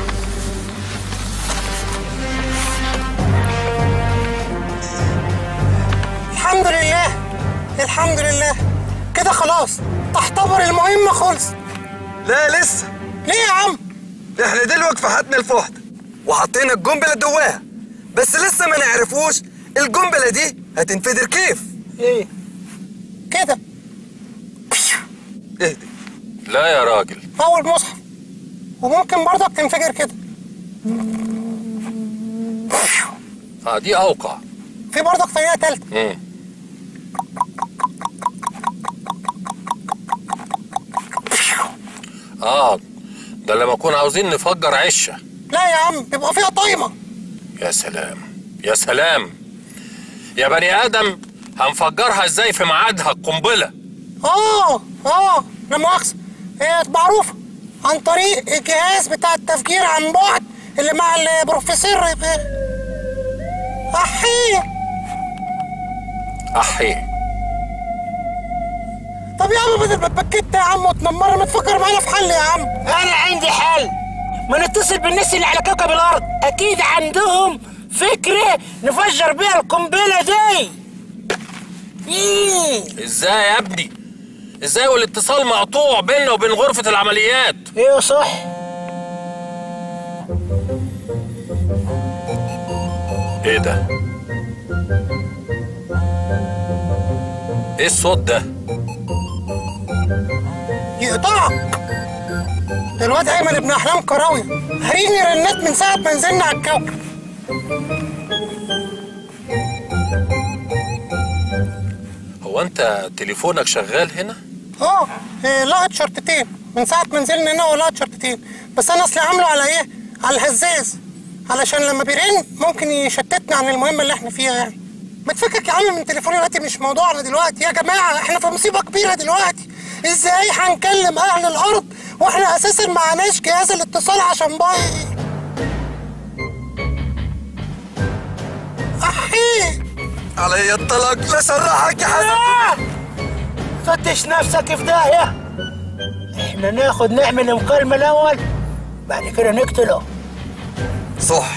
الحمد لله الحمد لله كده خلاص. تعتبر المهمة خلص. لا لسه. ليه يا عم؟ احنا دلوقتي فحتنا الفحدة وحطينا القنبلة جواها، بس لسه ما نعرفوش القنبلة دي هتنفجر كيف. ايه كده؟ اهدي. لا يا راجل. اول مصحف. وممكن برضك تنفجر كده. اه دي اوقع. في برضك طريقة تالتة. امم اه ده لما نكون عاوزين نفجر عشه. لا يا عم، بيبقى فيها طايمة. يا سلام يا سلام يا بني ادم، هنفجرها ازاي في ميعادها القنبله؟ اه اه لا مؤاخذة، هي معروفة عن طريق الجهاز بتاع التفجير عن بعد اللي مع البروفيسور. احيه احيه. طب يا عم بدل ما تبكت يا عم وتنمر، ما تفكر معانا في حل يا عم. انا عندي حل. ما نتصل بالناس اللي على كوكب الارض، اكيد عندهم فكره نفجر بيها القنبله دي. إيه؟ ازاي يا ابني؟ ازاي والاتصال مقطوع بيننا وبين غرفه العمليات؟ ايوه صح. ايه ده؟ ايه الصوت ده؟ يقطعك. ده الواد ايمن ابن احلام كراويه هريني رنات من ساعه ما نزلنا على الكوكب. هو انت تليفونك شغال هنا؟ اه إيه، لقط شرطتين من ساعه ما نزلنا هنا، ولقط شرطتين. بس انا اصلي عامله على ايه؟ على الهزاز، علشان لما بيرن ممكن يشتتنا عن المهمه اللي احنا فيها يعني. ما تفكك يا عم من تليفوني دلوقتي، مش موضوعنا دلوقتي يا جماعه. احنا في مصيبه كبيره دلوقتي. ازاي هنكلم اهل الارض واحنا اساسا معناش جهاز الاتصال عشان بايظ؟ احيه علي الطلاق لسرحك يا حسن. فتش نفسك في داهيه. احنا ناخد نعمل مكالمه الاول، بعد كده نقتله. صح.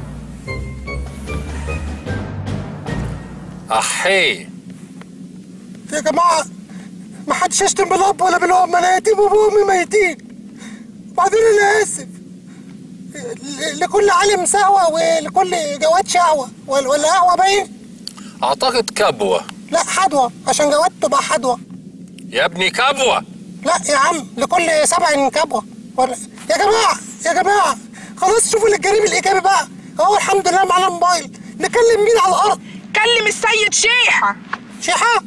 احيه يا جماعه، ما حدش يشتم بالاب ولا بالام. انا يتيم وابوه وامي ميتين. وبعدين انا اسف لكل عالم سهوه ولكل جواد شهوه. ولا قهوه باين؟ اعتقد كبوه. لا حدوه، عشان جواد تبقى حدوه. يا ابني كبوه. لا يا عم، لكل سبع كبوه. ولا يا جماعه يا جماعه خلاص، شوفوا الجانب الايجابي بقى. هو الحمد لله معانا موبايل. نكلم مين على الارض؟ كلم السيد شيحه. شيحه؟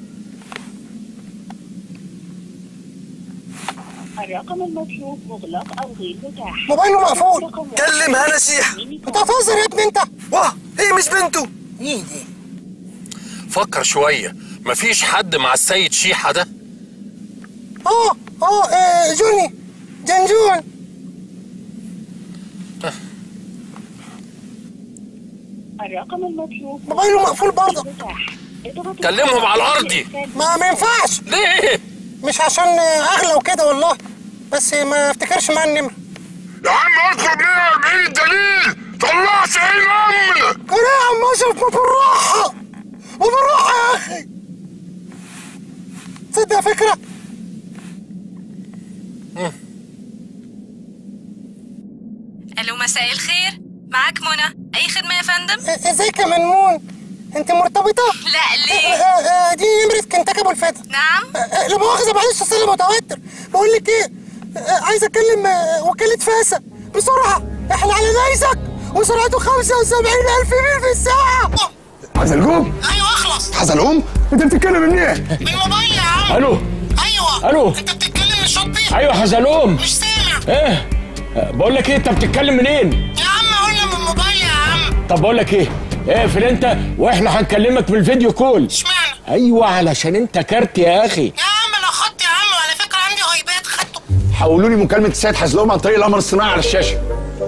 الرقم المطلوب مغلق أو غير متاح. موبايله مقفول. كلم هنا شيحة. انت هتهزر يا ابني انت؟ واه هي مش بنته. ايه دي؟ فكر شويه، مفيش حد مع السيد شيحة ده؟ اه اه آه، جوني جنجون. الرقم المطلوب موبايله مقفول برضه. كلمهم على الارضي. ما ما ينفعش. ليه؟ مش عشان اغلى وكده والله، بس ما افتكرش معايا النمره. يا عم اطلب ليه أربعين الدليل؟ طلعت عين امك. انا يا عم اشرف ما بالراحه ما بالراحه يا اخي. تصدق فكره؟ الو مساء الخير، معاك منى. اي خدمه يا فندم؟ ازيك يا منمون؟ انت مرتبطه؟ لا ليه؟ آه آه دي نمره كنتاكي ابو الفتى. نعم. آه لا مؤاخذه معلش اصل انا متوتر. بقول لك ايه، آه عايز اكلم آه وكاله فاسا بسرعه، احنا على نيزك وسرعته خمسة وسبعين ألف ميل في الساعه. حزلقوم؟ ايوه اخلص. حزلقوم؟ انت بتتكلم منين؟ من الموبايل يا عم. الو. ايوه. الو. انت بتتكلم من الشط. ايوه حزلقوم. مش سامع. ايه؟ بقول لك ايه، انت بتتكلم منين؟ يا عم قلنا من الموبايل يا عم. طب بقول لك ايه، اقفل انت واحنا هنكلمك بالفيديو كول. اشمعنى؟ ايوه علشان انت كارت يا اخي. يا عم انا خدت يا عم، على فكره عندي هايبات خدته. حولوا لي مكالمه السيد حزلقوم عن طريق القمر الصناعي على الشاشه.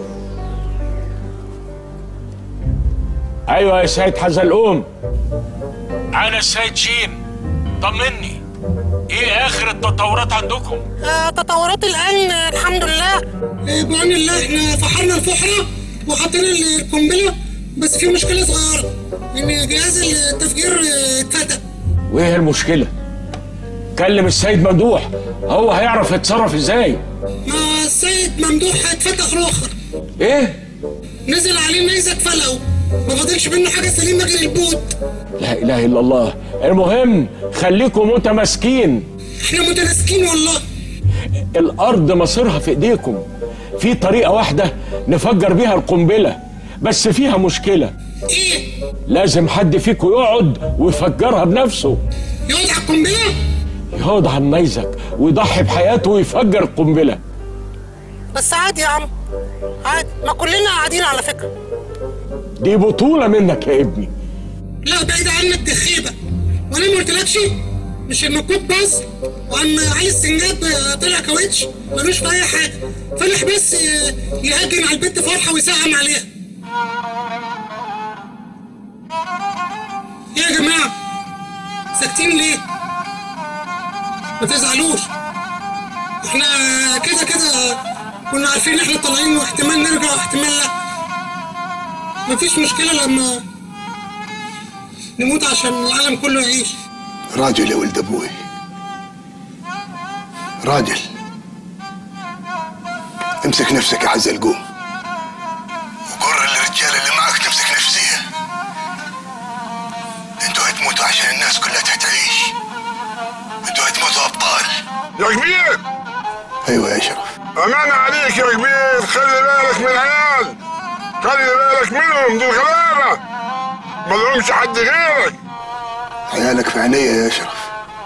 ايوه يا سيد حزلقوم، انا السيد شين، طمني ايه اخر التطورات عندكم؟ آه تطورات الان آه الحمد لله. آه بعون الله احنا فحرنا الفحره وحطينا القنبله، بس في مشكله صغيره ان جهاز التفجير آه اتفتح. وايه المشكله؟ كلم السيد ممدوح، هو هيعرف يتصرف ازاي. ما السيد ممدوح اتفتح الاخر. ايه؟ نزل عليه نيزك فلقه، ما فاضلش منه حاجه سليمه غير البوت. لا اله الا الله. المهم خليكم متماسكين. احنا متماسكين والله. الارض مصيرها في ايديكم. في طريقه واحده نفجر بيها القنبله، بس فيها مشكله. ايه؟ لازم حد فيكم يقعد ويفجرها بنفسه. يقعد على القنبله؟ يقعد على النيزك ويضحي بحياته ويفجر القنبله. بس عادي يا عم، عادي، ما كلنا قاعدين على فكره. دي بطوله منك يا ابني. لا بعيد عنك دي خيبه. وانا ما قلتلكش مش المكوك بس، وعم علي السنجاب طلع كاوتش ملوش في اي حاجه، فلح بس يهجم على البنت فرحه ويسقم عليها. ايه يا جماعه؟ ساكتين ليه؟ ما تزعلوش، احنا كده كده كنا عارفين احنا طالعين واحتمال نرجع واحتمال لا. مفيش مشكله لما نموت عشان العالم كله يعيش. راجل يا ولد ابوي، راجل. امسك نفسك يا حزلقوم، وقر الرجال اللي معك تمسك نفسيها. انتوا هتموتوا عشان الناس كلها تعيش، انتوا هتموتوا ابطال. يا كبير. ايوه يا شرف. امان عليك يا كبير، خلي بالك من العيال، خلي بالك منهم، دول غلابه ما لهمش حد غيرك. عيالك في عينيا يا شرف.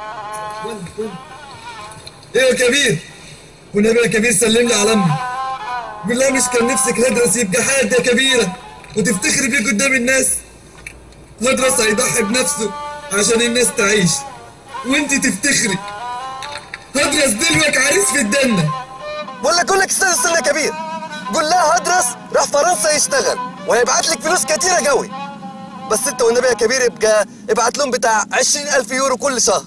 ايه يا كبير؟ والنبي يا كبير سلم لي على امي، قول لها مش كان نفسك هدرس يبقى حد يا كبيره وتفتخري بيه قدام الناس. هدرس هيضحي بنفسه عشان الناس تعيش وانت تفتخري. هدرس دلوقتي عريس في الجنه. بقول لك قول لك استنى استنى يا كبير، قول لها هدرس راح فرنسا يشتغل وهيبعت لك فلوس كتيره قوي، بس انت والنبي يا كبير يبقى ابعت لهم بتاع عشرين ألف يورو كل شهر.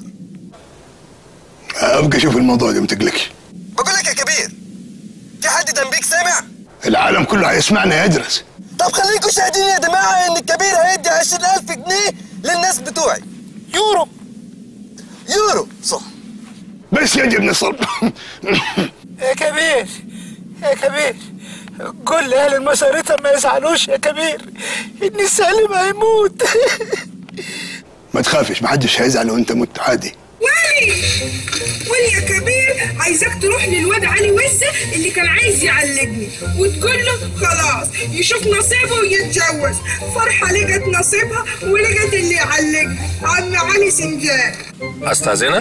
ابقى شوف الموضوع ده ما تقلقش. بقول لك يا كبير، في حد جنبيك سامع؟ العالم كله هيسمعنا يدرس. طب خليكوا شاهدين يا جماعه ان الكبير هيدي عشرين ألف جنيه للناس بتوعي. يورو. يورو صح. بس يجب نصر. يا كبير يا كبير، قول لأهل المشاريطة ما يزعلوش يا كبير، إن سالم هيموت. ما تخافش، محدش هيزعل وانت مت عادي. ولي ولي يا كبير، عايزاك تروح للواد علي وزة اللي كان عايز يعلقني وتقول له خلاص يشوف نصيبه ويتجوز. فرحة لقت نصيبها ولقت اللي يعلقني، عم علي سنجاب. استاذنك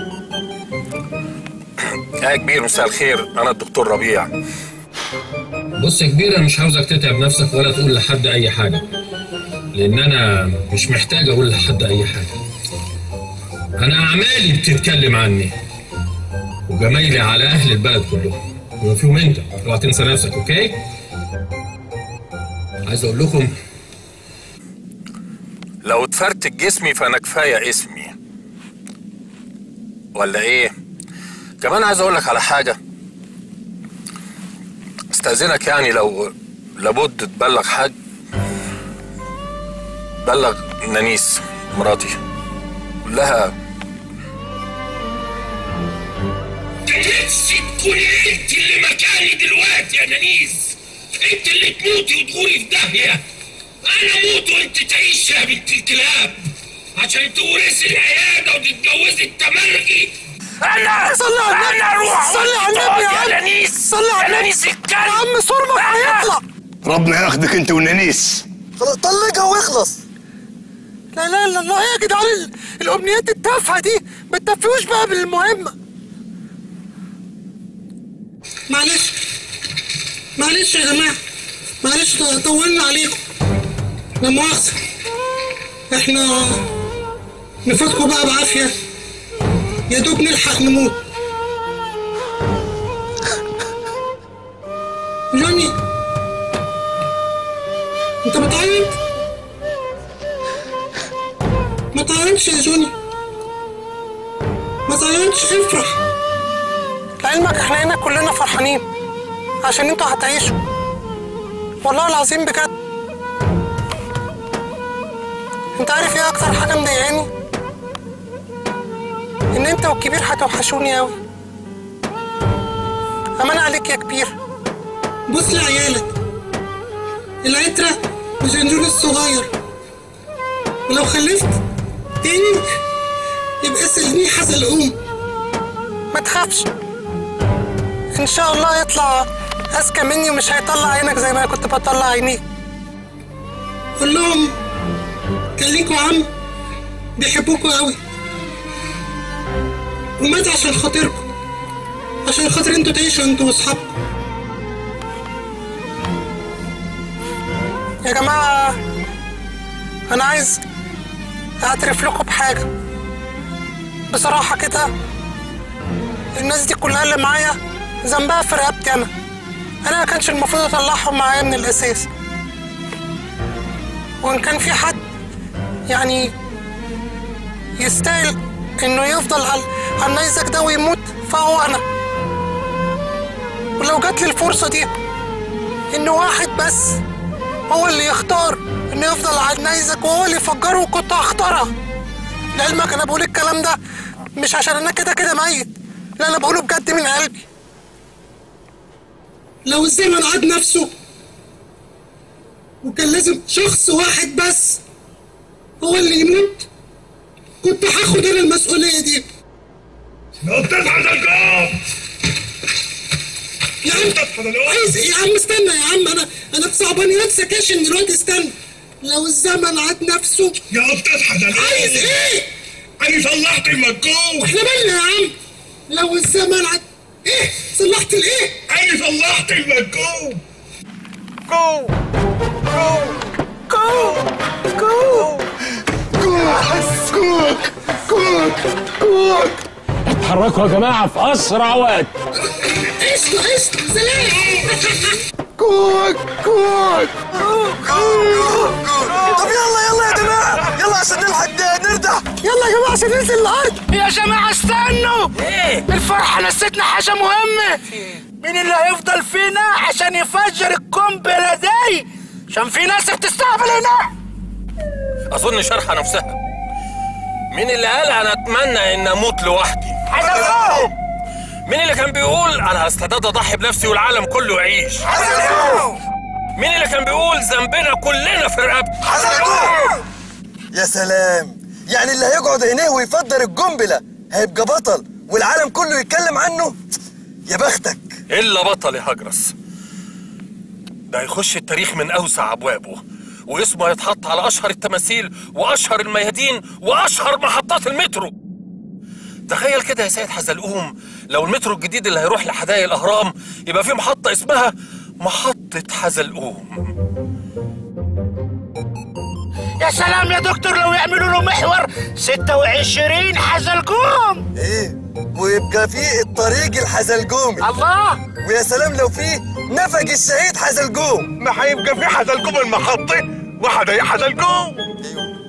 يا كبير. مساء الخير، انا الدكتور ربيع. بص يا كبير، انا مش عاوزك تتعب نفسك ولا تقول لحد اي حاجه، لان انا مش محتاج اقول لحد اي حاجه. انا اعمالي بتتكلم عني وجمايلي على اهل البلد كلهم وما فيهم انت. اوعى تنسى نفسك، اوكي؟ عايز اقول لكم لو اتفرتك جسمي فانا كفايه اسمي، ولا ايه؟ كمان عايز اقول لك على حاجه، استاذنك يعني لو لابد تبلغ حاج، بلغ نانيس مراتي، قول لها نفسي تكوني انت اللي مكاني دلوقتي يا نانيس، انت اللي تموتي وتغوري في داهيه، انا اموت وانت تعيشي يا بنت الكلاب عشان تورثي العياده وتتجوزي التمرجي. انا صلي على النبي، انا اروح صلي على النبي يا عم، نانيس، صلي على يا النبي نانيس الكلب يا عم، صرمك هيطلع. ربنا ياخدك انت ونانيس. خلاص طلقها واخلص. لا لا لا لا يا جدعان، ال- الامنيات التافهه دي ما تتفقوش بقى بالمهمه. معلش معلش يا جماعه، معلش طولنا عليكم، لا مؤاخذه، احنا نفوتكم بقى بعافيه، يا دوب نلحق نموت. جوني انت بتعيط؟ ما تعيطش يا جوني، ما تعيطش، افرح. لعلمك احنا هنا كلنا فرحانين عشان انتوا هتعيشوا، والله العظيم بجد. انت عارف ايه اكتر حاجه مضايقاني؟ ان انت والكبير هتوحشوني اوي. امان عليك يا كبير، بص لعيالك، العترة وجنجون الصغير، ولو خلفت تاني يبقى سلمي حزلقوم. ما تخافش، ان شاء الله يطلع اذكى مني ومش هيطلع عينك زي ما انا كنت بطلع عينيك. قول لهم كان ليكوا عم بيحبوكوا قوي ومات عشان خاطركم، عشان خاطر انتوا تعيشوا انتوا واصحابكم. يا جماعة انا عايز اعترف لكم بحاجة بصراحة كده، الناس دي كلها اللي معايا ذنبها في رقبتي انا، انا ما كانش المفروض اطلعهم معايا من الاساس، وان كان في حد يعني يستاهل انه يفضل على على النيزك ده ويموت فهو انا. ولو جات لي الفرصة دي ان واحد بس هو اللي يختار انه يفضل على النيزك وهو اللي يفجره كنت هختارها. لعلمك انا بقول الكلام ده مش عشان انا كده كده ميت، لا انا بقوله بجد من قلبي. لو الزمن عاد نفسه وكان لازم شخص واحد بس هو اللي يموت كنت هاخد انا المسؤولية دي. لو بتفعل الجواب يا عم عايز ايه يا عم؟ استنى يا عم، انا انا في صعبانيات سكاشن دلوقتي، استنى. لو الزمن عاد نفسه يا بتضحك عايز ايه؟ انا صلحت المكوك. احنا مالنا يا عم؟ لو الزمن عاد ايه؟ صلحت الايه؟ انا صلحت المكوك. جو جو جو جو كوك كوك كوك اتحركوا يا جماعة في أسرع وقت. قشطة قشطة، سلام. كوك كوك طب يلا يلا يا جماعه، يلا عشان نلحق نرجع. يلا يا جماعة عشان ننزل الأرض. يا جماعة استنوا، ايه الفرحة نسيتنا حاجة مهمة. مين اللي هيفضل فينا عشان يفجر القنبلة دي؟ عشان في ناس بتستقبل هنا. اظن شرحه نفسها. مين اللي قال انا اتمنى ان اموت لوحدي؟ حزلقوم. مين اللي كان بيقول انا هستعد اضحي بنفسي والعالم كله يعيش؟ حزلقوم. مين اللي كان بيقول ذنبنا كلنا في رقبتي؟ حزلقوم. يا سلام، يعني اللي هيقعد هنا ويفجر القنبله هيبقى بطل والعالم كله يتكلم عنه؟ يا بختك. الا بطل يا هجرس، ده هيخش التاريخ من اوسع ابوابه واسمه هيتحط على اشهر التماثيل واشهر الميادين واشهر محطات المترو. تخيل كده يا سيد حزلقوم، لو المترو الجديد اللي هيروح لحدائق الاهرام يبقى فيه محطه اسمها محطه حزلقوم. يا سلام يا دكتور، لو يعملوا له محور ستة وعشرين حزلقوم. ايه، ويبقى فيه الطريق الحزلقومي. الله. ويا سلام لو فيه نفق الشهيد حزلقوم. ما هيبقى في حزلقوم المحطة وحدايق حزلقوم. ايوه،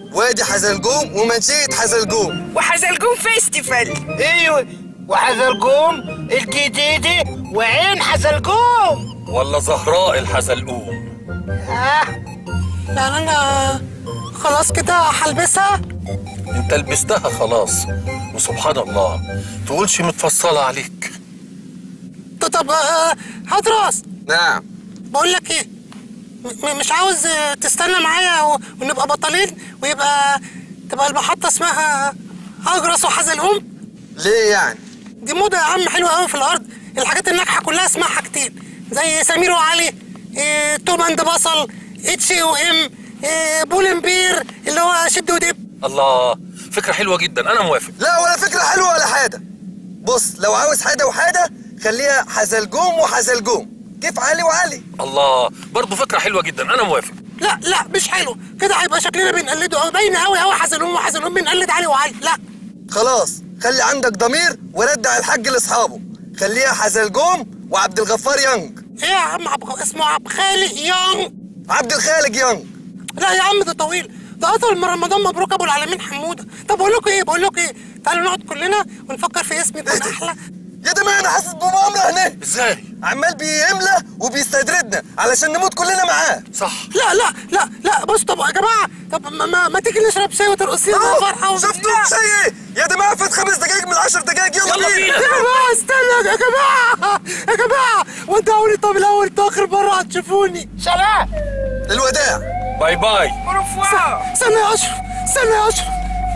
وادي حزلقوم ومنشية حزلقوم وحزلقوم فيستيفال. ايوه وحزلقوم الجديدة وعين حزلقوم. ولا زهراء الحزلقوم. اه يعني انا خلاص كده هلبسها؟ انت لبستها خلاص، وسبحان الله تقولش متفصلة عليك. طب هدرس. نعم. بقول لك ايه، مش عاوز تستنى معايا ونبقى بطلين ويبقى تبقى المحطة اسمها هجرس وحزلقوم؟ ليه يعني؟ دي موضة يا عم حلوة قوي في الأرض. الحاجات الناجحة كلها اسمها حاجتين، زي سمير وعلي، إيه توم اند بصل، اتش او ام، إيه بولمبير اللي هو شد ودب. الله، فكرة حلوة جدا، أنا موافق. لا ولا فكرة حلوة ولا حاجة. بص لو عاوز حاجة وحاجة خليها حزلقوم وحزلقوم، كيف علي وعلي. الله، برضه فكرة حلوة جدا، أنا موافق. لا لا مش حلو كده، هيبقى شكلنا بنقلده، باينة قوي قوي حزلقوم وحزلقوم بنقلد علي وعلي. لا خلاص خلي عندك ضمير وردع الحاج لاصحابه، خليها حزلقوم وعبد الغفار يانج. ايه يا عم عب... اسمه عبد الخالق يانج. عبد الخالق يانج. لا يا عم ده طويل، ده اطول من رمضان مبروك ابو العالمين حموده. طب بقول لكم ايه بقول لكم ايه تعالوا نقعد كلنا ونفكر في اسم يكون احلى. يا جماعه انا حاسس بمؤامره هنا. ازاي؟ عمال بيملى وبيستدردنا علشان نموت كلنا معاه. صح. لا لا لا لا بص، طب يا جماعه طب ما, ما, ما تيجي نشرب شاي وترقصين زي فرحه. شفتوا شاي ايه؟ يا جماعه فات خمس دقايق من عشر دقايق، يلا بينا. يا جماعه استنى يا جماعه يا جماعه ودعوني. طب الاول انتوا اخر مره هتشوفوني. سلام. الوداع. باي باي. استنى يا اشرف استنى يا اشرف.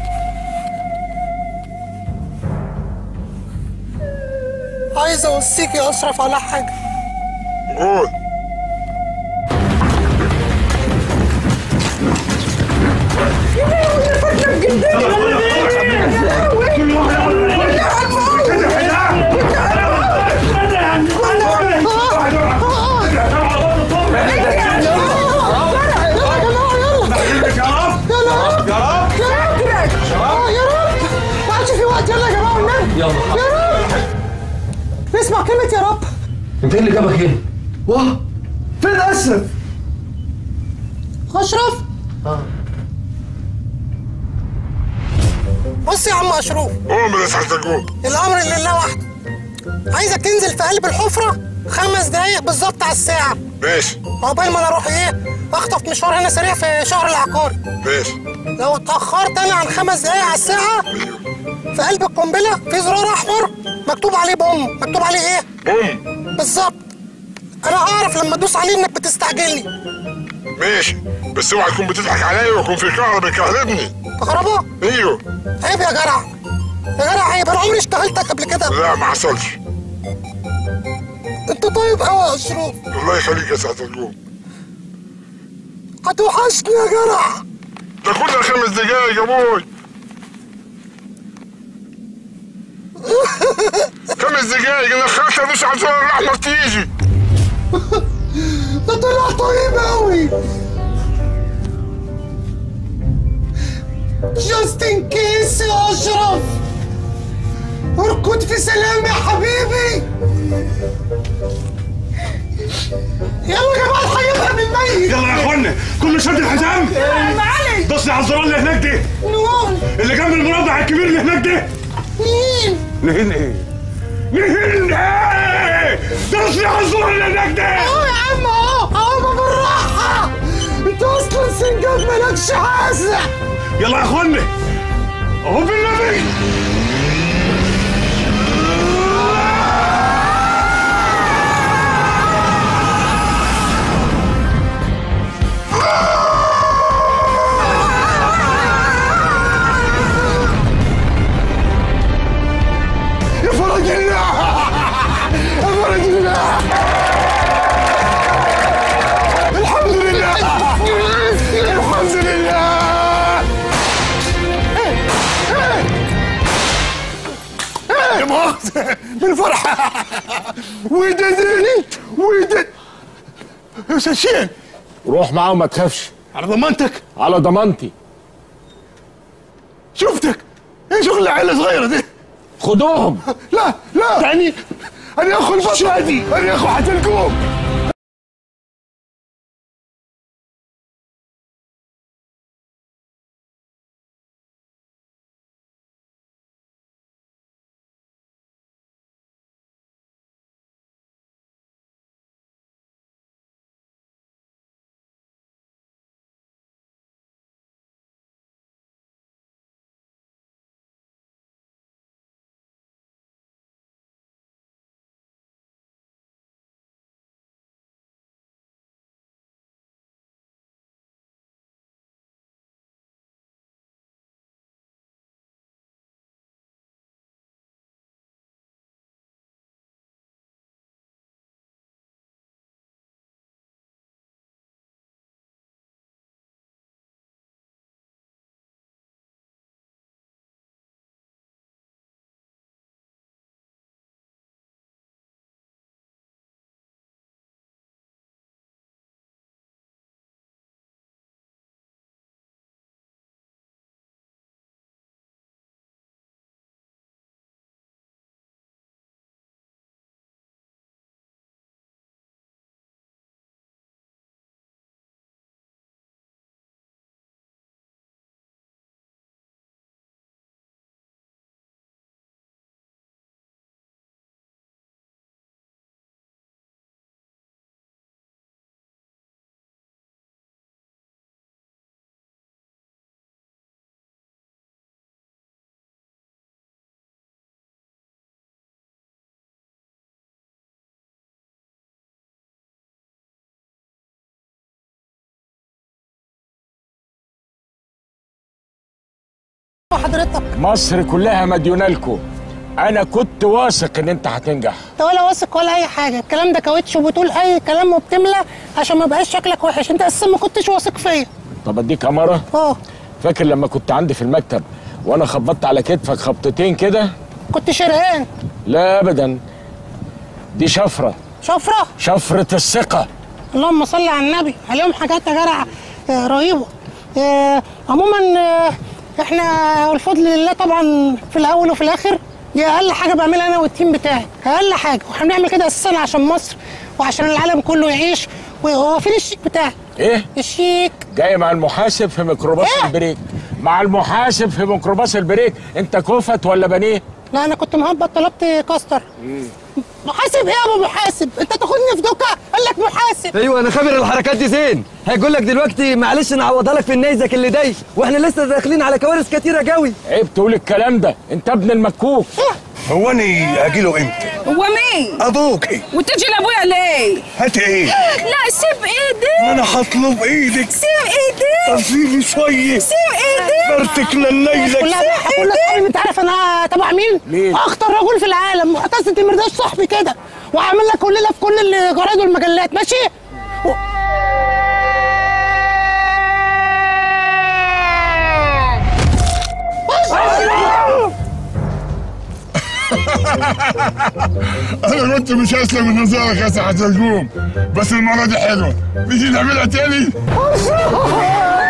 عايز اوصيك يا اشرف على حاجه. قول. اسمع كلمة يا رب. انت ايه اللي جابك هنا؟ واه فين اشرف؟ اشرف؟ اه بص يا عم اشرف. قوم يا سعد الجوع. الامر لله وحده. عايزك تنزل في قلب الحفرة خمس دقايق بالظبط على الساعة. ماشي. عقبال ما انا اروح ايه؟ اخطف مشوار هنا سريع في شهر العقاري. ماشي. لو اتأخرت انا عن خمس دقايق على الساعة في قلب القنبلة في زرار احمر مكتوب عليه بوم، مكتوب عليه ايه؟ بوم. بالظبط. انا اعرف لما ادوس عليه انك بتستعجلني. ماشي، بس اوعى تكون بتضحك عليا ويكون في كهرباء بيكهربني. كهرباء؟ ايوه. عيب يا جدع. يا جدع عيب، انا عمري اشتغلتك قبل كده. لا ما حصلش. انت طيب قوي يا اشرف. الله يخليك يا سعد الجوع. هتوحشني يا جدع. ده كلها خمس دقايق يا بوي. خمس دقايق انا خايف ادوس على الزرار الاحمر تيجي. ده طلع طيب قوي. جاست ان كيس يا اشرف. اركض في سلام يا حبيبي. يلا يا جماعه الحقيقه من الميت. يلا يا اخوانا كله شد الحزام. معلش. بص على الزرار اللي هناك ده. نقول. اللي جنب المربع الكبير اللي هناك ده. مين؟ نهين ايه؟ نهين ايه؟ بص على الزرار اللي هناك ده. اهو يا عم اهو اهو بالراحه. انت اصلا سنجاب مالكش حاسه. يلا يا اخوانا اهو بالنبي. يا فرج الله يا فرج الله. الحمد لله الحمد لله. يا مؤاخذة من فرحة. وددني ودد يا سشين. روح معاهم ما تخافش. على ضمانتك؟ على ضمانتي. شفتك ايه شغل العيلة صغيرة دي؟ خدوهم. لا لا يعني انا اخو البطة دي، انا اخو حتلقوم. حضرتك مصر كلها مديونه لكم. انا كنت واثق ان انت هتنجح. انت ولا واثق ولا اي حاجه، الكلام ده كاوتش وبتقول اي كلام وبتملى عشان ما يبقاش شكلك وحش. انت اساسا ما كنتش واثق فيا. طب اديك اماره؟ اه. فاكر لما كنت عندي في المكتب وانا خبطت على كتفك خبطتين كده؟ كنت شرقان. لا ابدا، دي شفره. شفره؟ شفره الثقه. اللهم صل على النبي، عليهم حاجات يا جدع آه رهيبه. آه عموما آه احنا والفضل لله طبعا في الاول وفي الاخر دي اقل حاجه بعملها انا والتيم بتاعي، اقل حاجه، واحنا بنعمل كده اساسا عشان مصر وعشان العالم كله يعيش. وهو فين الشيك بتاعك؟ ايه؟ الشيك جاي مع المحاسب في ميكروباص إيه؟ البريك. مع المحاسب في ميكروباص البريك. انت كفت ولا بانيه؟ لا انا كنت مهبط طلبت كاستر. محاسب ايه يا ابو محاسب؟ انت تاخدني في دوكا؟ قال لك محاسب. ايوه انا خابر الحركات دي زين. هيقول لك دلوقتي معلش نعوضها لك في النيزك اللي داي، واحنا لسه داخلين على كوارث كتيره قوي. عيب تقول الكلام ده، انت ابن المكوك. هو انا اجي له امتى؟ هو مين؟ ابوكي. وتجي لابويا ليه؟ هات ايه؟ لا سيب ايدي. انا هطلب ايدك. سيب ايدي. طفيلي شويه. سيب ايدي. فرتكنا النيزك. كلها كل اصحابي انت عارف انا تبع مين؟ مين؟ اخطر رجل في العالم، معتز الدمرداش صاحبي كده، وعامل لك كل ده في كل الجرايد والمجلات، ماشي؟ و... انا كنت مش هسلم من نظرك يا سعد الجوم، بس المره دي حلوه. نيجي نعملها تاني.